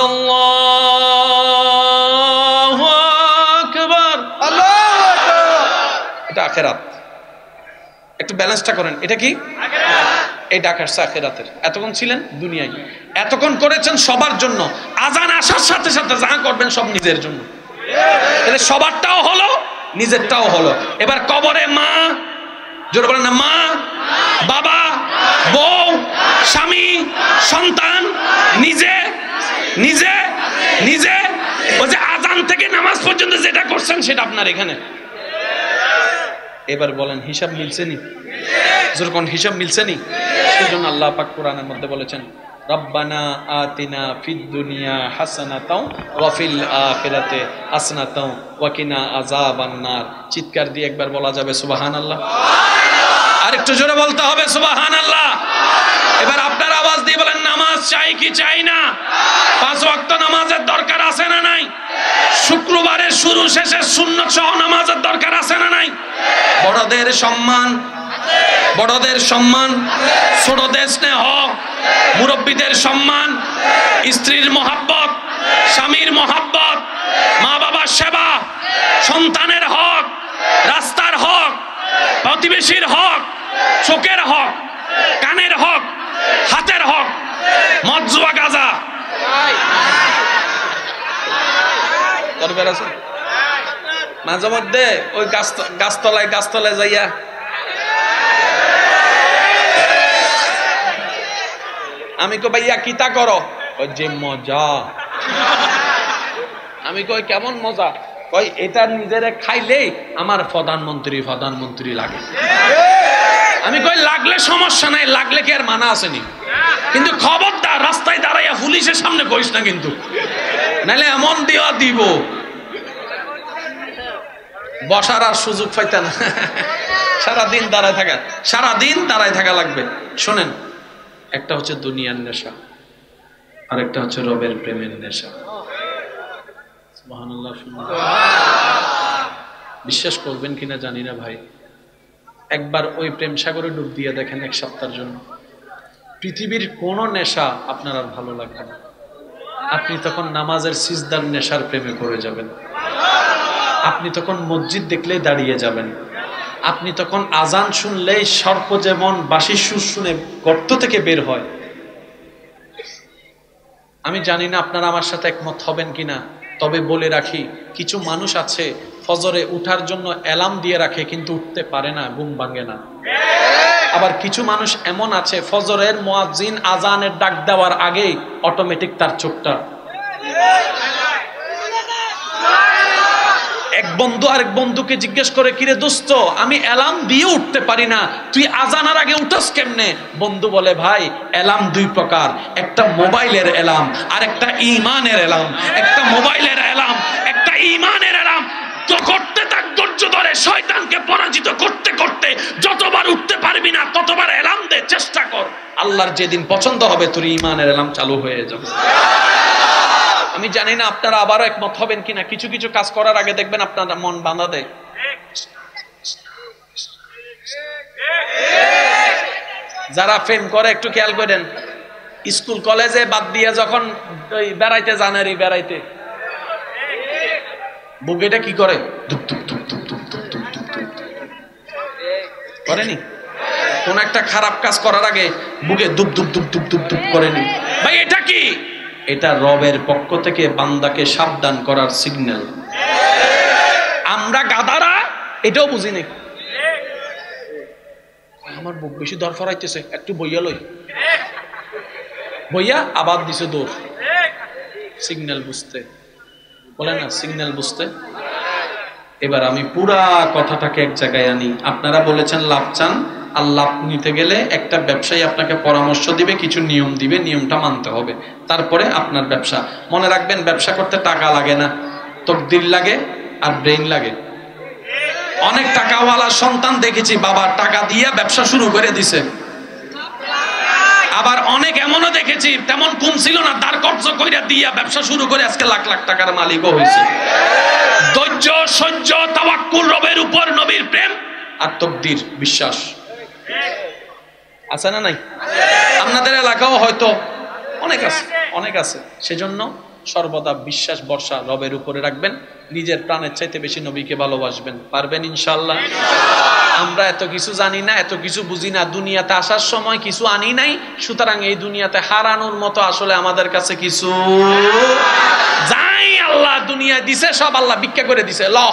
আল্লাহু আকবার, আল্লাহু আকবার। এটা আখেরাত। একটু ব্যালেন্সটা করেন, এটা কি এই ডাক আসছে আখেরাতের। এতক্ষণ ছিলেন দুনিয়ায়, এতক্ষণ করেছেন সবার জন্য। আজান আসার সাথে সাথে যা করবেন সব নিজের জন্য, তাহলে সবারটাও হলো, নিজেরটাও হলো। এবার কবরে মা, জোরে বলেন না, মা, বাবা, বউ, স্বামী, সন্তান, নিজে নিজে নিজে, ওই যে আজান থেকে নামাজ পর্যন্ত যেটা করছেন সেটা আপনার এখানে। এবার বলেন হিসাব মিলছে নি? যখন হিসাব মিলছে নি, সেজন্য আল্লাহ পাক কোরআনের মধ্যে বলেছেন, রব্বানা আতিনা ফিদ দুনিয়া হাসানাতাও ওয়া ফিল আখিরাতি হাসানাতাও ওয়া কিনা আযাবান নার। চিৎকার দিয়ে একবার বলা যাবে সুবহানাল্লাহ? আর একটু জোরে বলতে হবে সুবহানাল্লাহ। এবার আপনার আওয়াজ দিয়ে বলেন, নামাজ চাই কি চাই না? পাঁচ ওয়াক্ত নামাজের দরকার আছে না নাই? শুক্রবারের শুরু শেষে সুন্নত সহ নামাজের দরকার আছে না নাই? বড়দের সম্মান, বড়দের সম্মান, ছোটদের স্নেহ, মুরব্বীদের সম্মান, স্ত্রীর মহাব্বত, স্বামীর মহাব্বত, মা বাবার সেবা, সন্তানের হক, রাস্তার হক, প্রতিবেশীর হক, চোখের হক, কানের হক, হাতের হক, মদ জুয়া গাঁজা। মাঝে মধ্যে ওই গাছ গাছতলায় গাছতলায় যাইয়া আমি কই ভাইয়া কিতা করো? ওই যে মজা। আমি কই কেমন মজা? কই এটা নিজেরে খাইলেই আমার প্রধানমন্ত্রী প্রধানমন্ত্রী লাগে। আমি কই লাগলে সমস্যা নাই, লাগলে কি আর মানা আসেনি, কিন্তু খবরদার রাস্তায় দাঁড়াইয়া পুলিশের সামনে কইস না কিন্তু, নাহলে এমন দেওয়া দিব বসার আর সুযোগ পাইতে না। সারাদিন দাঁড়ায় থাকা, সারাদিন দাঁড়ায় থাকা লাগবে। শোনেন, একটা হচ্ছে দুনিয়ার নেশা, আর একটা হচ্ছে রবের প্রেমের নেশা। সুবহানাল্লাহ। বিশ্বাস করবেন কিনা জানি না ভাই, একবার ওই প্রেম সাগরে ডুব দিয়ে দেখেন এক সপ্তাহের জন্য, পৃথিবীর কোন নেশা আপনার আর ভালো লাগবে না। আপনি তখন নামাজের সিজদার নেশার প্রেমে পড়ে যাবেন। আপনি তখন মসজিদ দেখলেই দাঁড়িয়ে যাবেন। আপনি তখন আজান শুনলেই সর্প যেমন বাঁশির সুর শুনে গর্ত থেকে বের হয়। আমি জানি না আপনারা আমার সাথে একমত হবেন কিনা, তবে বলে রাখি, কিছু মানুষ আছে ফজরে উঠার জন্য অ্যালার্ম দিয়ে রাখে কিন্তু উঠতে পারে না, ঘুম ভাঙে না। আবার কিছু মানুষ এমন আছে ফজরের মুয়াজ্জিন আজানের ডাক দেওয়ার আগেই অটোমেটিক তার চোখটা। এক বন্ধু আরেক বন্ধুকে জিজ্ঞেস করে, কিরে দোস্ত, আমি অ্যালার্ম দিয়ে উঠতে পারি না, তুই আজানের আগে উঠস কেমনে? বন্ধু বলে, ভাই অ্যালার্ম দুই প্রকার, একটা মোবাইলের অ্যালার্ম আর একটা ঈমানের অ্যালার্ম। একটা মোবাইলের অ্যালার্ম, একটা ঈমানের অ্যালার্ম। তো করতে থাক ধৈর্য ধরে, শয়তানকে পরাজিত করতে করতে যতবার উঠতে পারবি না ততবার অ্যালার্ম দে, চেষ্টা কর। আল্লাহর যেদিন পছন্দ হবে তোর ঈমানের অ্যালার্ম চালু হয়ে যাবে। আমি জানি না আপনারা আবারও একমত হবেন কিনা, কিছু কিছু কাজ করার আগে দেখবেন আপনার মন বাঁধা দেয়। যারা প্রেম করে একটু খেয়াল করেন, স্কুল কলেজে বাদ দিয়ে যখন ওই বেড়াইতে যান আর বেড়াইতে বুকেটা কি করে, ধুপ ধুপ ধুপ ধুপ ধুপ ধুপ ধুপ ধুপ ধুপ করেনি? কোন একটা খারাপ কাজ করার আগে বুকে ধুপ ধুপ ধুপ ধুপ ধুপ ধুপ করেনি? ভাই এটা কি? এটা রবের পক্ষ থেকে বান্দাকে সাবধান করার সিগন্যাল। আমরা গাধারা এটাও বুঝি নাই। আমার বুক বেশি দরকার হইতেছে, একটু বইয়া লই, বইয়া আবার দিছে দৌড়। সিগন্যাল বুঝতে বলে না, সিগন্যাল বুঝতে। এবার আমি পুরা কথাটাকে এক জায়গায় আনি। আপনারা বলেছেন লাভ চান, আর লাভ নিতে গেলে একটা ব্যবসায়ী আপনাকে পরামর্শ দিবে, কিছু নিয়ম দিবে, নিয়মটা মানতে হবে, তারপরে আপনার ব্যবসা। মনে রাখবেন, ব্যবসা করতে টাকা লাগে না, তকদির লাগে আর ব্রেইন লাগে। অনেক টাকাওয়ালা সন্তান দেখেছি বাবার টাকা দিয়ে ব্যবসা শুরু করে দিছে, আবার অনেক এমনও দেখেছি তেমন কম ছিল না, দাঁড় কর্জ কইরা দিয়া ব্যবসা শুরু করে আজকে লাখ লাখ টাকার মালিকও হয়েছে। ধৈর্য, সহ্য, তাওয়াক্কুল, রবের উপর নবীর প্রেম আর তকদির, বিশ্বাস আছে না নাই? আপনাদের এলাকাও হয়তো অনেক আছে, অনেক আছে। সেজন্য সর্বদা বিশ্বাস ভরসা রবের উপরে রাখবেন, নিজের প্রাণের চাইতে বেশি নবীকে ভালোবাসবেন। পারবেন ইনশাআল্লাহ? আমরা এত কিছু জানি না, এত কিছু বুঝি না, দুনিয়াতে আসার সময় কিছু আনি নাই, সুতরাং এই দুনিয়াতে হারানোর মতো আসলে আমাদের কাছে কিছু যাই আল্লাহ দুনিয়ায় দিছে, সব আল্লাহ ভিক্ষা করে দিছে। ল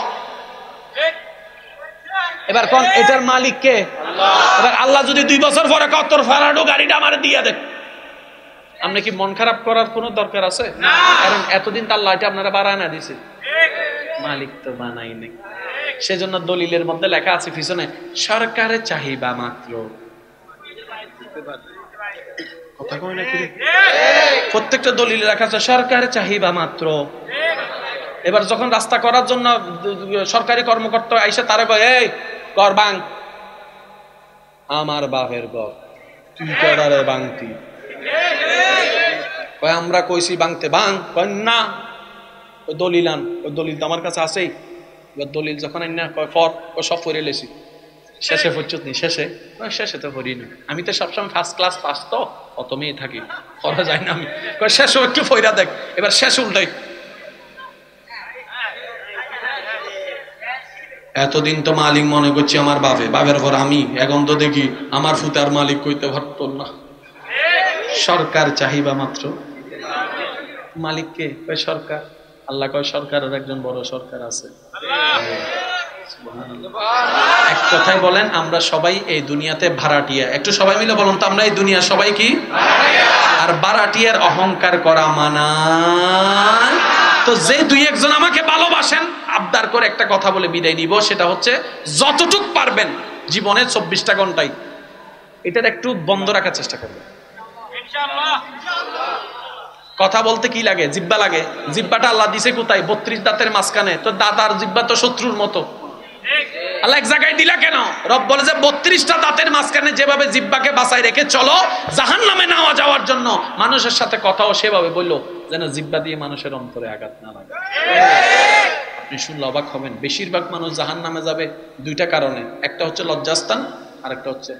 এবার কোন এটার মালিক কে? এবার আল্লাহ যদি দুই বছর পরে কতর ফারাডো গাড়িটা আমার দিয়ে দেয়, আপনি কি মন খারাপ করার কোনো দরকার আছে? কারণ এতদিন তো আল্লাহ এটা আপনারা বাড়ায় না দিছে, মালিক তো বানাই নাই। সেজন্য দলিলের মধ্যে লেখা আছে পিছনে, সরকারে চাহিদা মাত্র। কথা কই না কি? প্রত্যেকটা দলিলে লেখা আছে সরকারে চাহিদা মাত্র। এবার যখন রাস্তা করার জন্য সরকারি কর্মকর্তা আইসা তারা কয়, এই কর বাং, আমার বাপের ঘর, তুই করারে বাংতি। কয় আমরা কইছি বাংতে, বাং। কয় না, ওই দলিল আন। ওই দলিল তো আমার কাছে আছেই। এবার দলিল যখন আন না, কয় ফর, ও সব পড়ে লেছি। শেষে পর্যন্ত নি শেষে শেষে তো পড়ি না, আমি তো সবসময় ফার্স্ট ক্লাস পাস, তো অত মেয়ে থাকি, পড়া যায় না আমি। কয় শেষও একটু ফইরা দেখ। এবার শেষ উল্টাই, এতদিন তো মালিক মনে করছি আমার বাপে, বাপের ঘর আমি, এখন তো দেখি আমার ফুতার মালিক কইতে পারত না। সরকার চাহিবা মাত্র, মালিককে কয় সরকার। আল্লাহ কয় সরকারের একজন বড় সরকার আছে। এক কথায় বলেন, আমরা সবাই এই দুনিয়াতে ভাড়াটিয়া। একটু সবাই মিলে বলুন তো, আমরা এই দুনিয়া সবাই কি? আর ভাড়াটিয়ার অহংকার করা মানা। তো যে দুই একজন আমাকে ভালোবাসেন, আবদার করে একটা কথা বলে বিদায় নিব, সেটা হচ্ছে যতটুক পারবেন জীবনের চব্বিশটা ঘন্টায় এটার একটু বন্ধ রাখার চেষ্টা করবেন। কথা বলতে কি লাগে? জিব্বা লাগে। জিব্বাটা আল্লাহ দিছে কোথায়? বত্রিশ দাঁতের মাঝখানে। তো দাদার জিব্বা তো শত্রুর মতো, আল্লাহ এক জায়গায় দিলা কেন? রব বলে যে বত্রিশটা দাঁতের মাঝখানে যেভাবে জিব্বাকে বাঁচায় রেখে চলো জাহান্নামে না যাওয়ার জন্য, মানুষের সাথে কথাও সেভাবে বললো যেন জিব্বা দিয়ে মানুষের অন্তরে আঘাত না লাগে। আপনি শুনলে অবাক হবেন, বেশিরভাগ মানুষ জাহান্নামে যাবে দুইটা কারণে। একটা হচ্ছে লজ্জাস্থান, আর একটা হচ্ছে,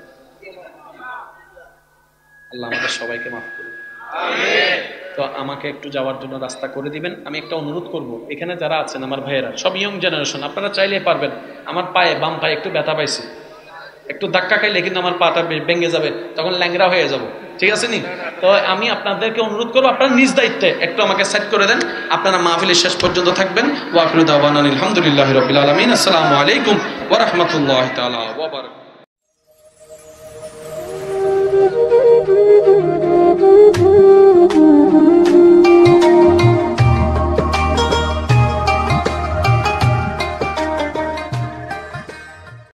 আল্লাহ আমাদের সবাইকে মাফ করুন। তো আমাকে একটু যাওয়ার জন্য রাস্তা করে দিবেন। আমি একটা অনুরোধ করব, এখানে যারা আছেন আমার ভাইয়েরা, সব ইয়ং জেনারেশন, আপনারা চাইলে পারবেন। আমার পায়ে, বাম পায়ে একটু ব্যথা পাইছি, একটু ধাক্কা খাইলে কিন্তু আমার পাটা ভেঙে যাবে, তখন ল্যাংরা হয়ে যাব, ঠিক আছে নি? তো আমি আপনাদেরকে অনুরোধ করবো, আপনারা নিজ দায়িত্বে একটু আমাকে সেট করে দেন। আপনারা মাহফিলের শেষ পর্যন্ত থাকবেন। ওয়া আখিরু দাওয়ানা আলহামদুলিল্লাহি রাব্বিল আলামিন। আসসালামু আলাইকুম ওয়া রাহমাতুল্লাহি তাআলা ওয়া বারাকাতুহু।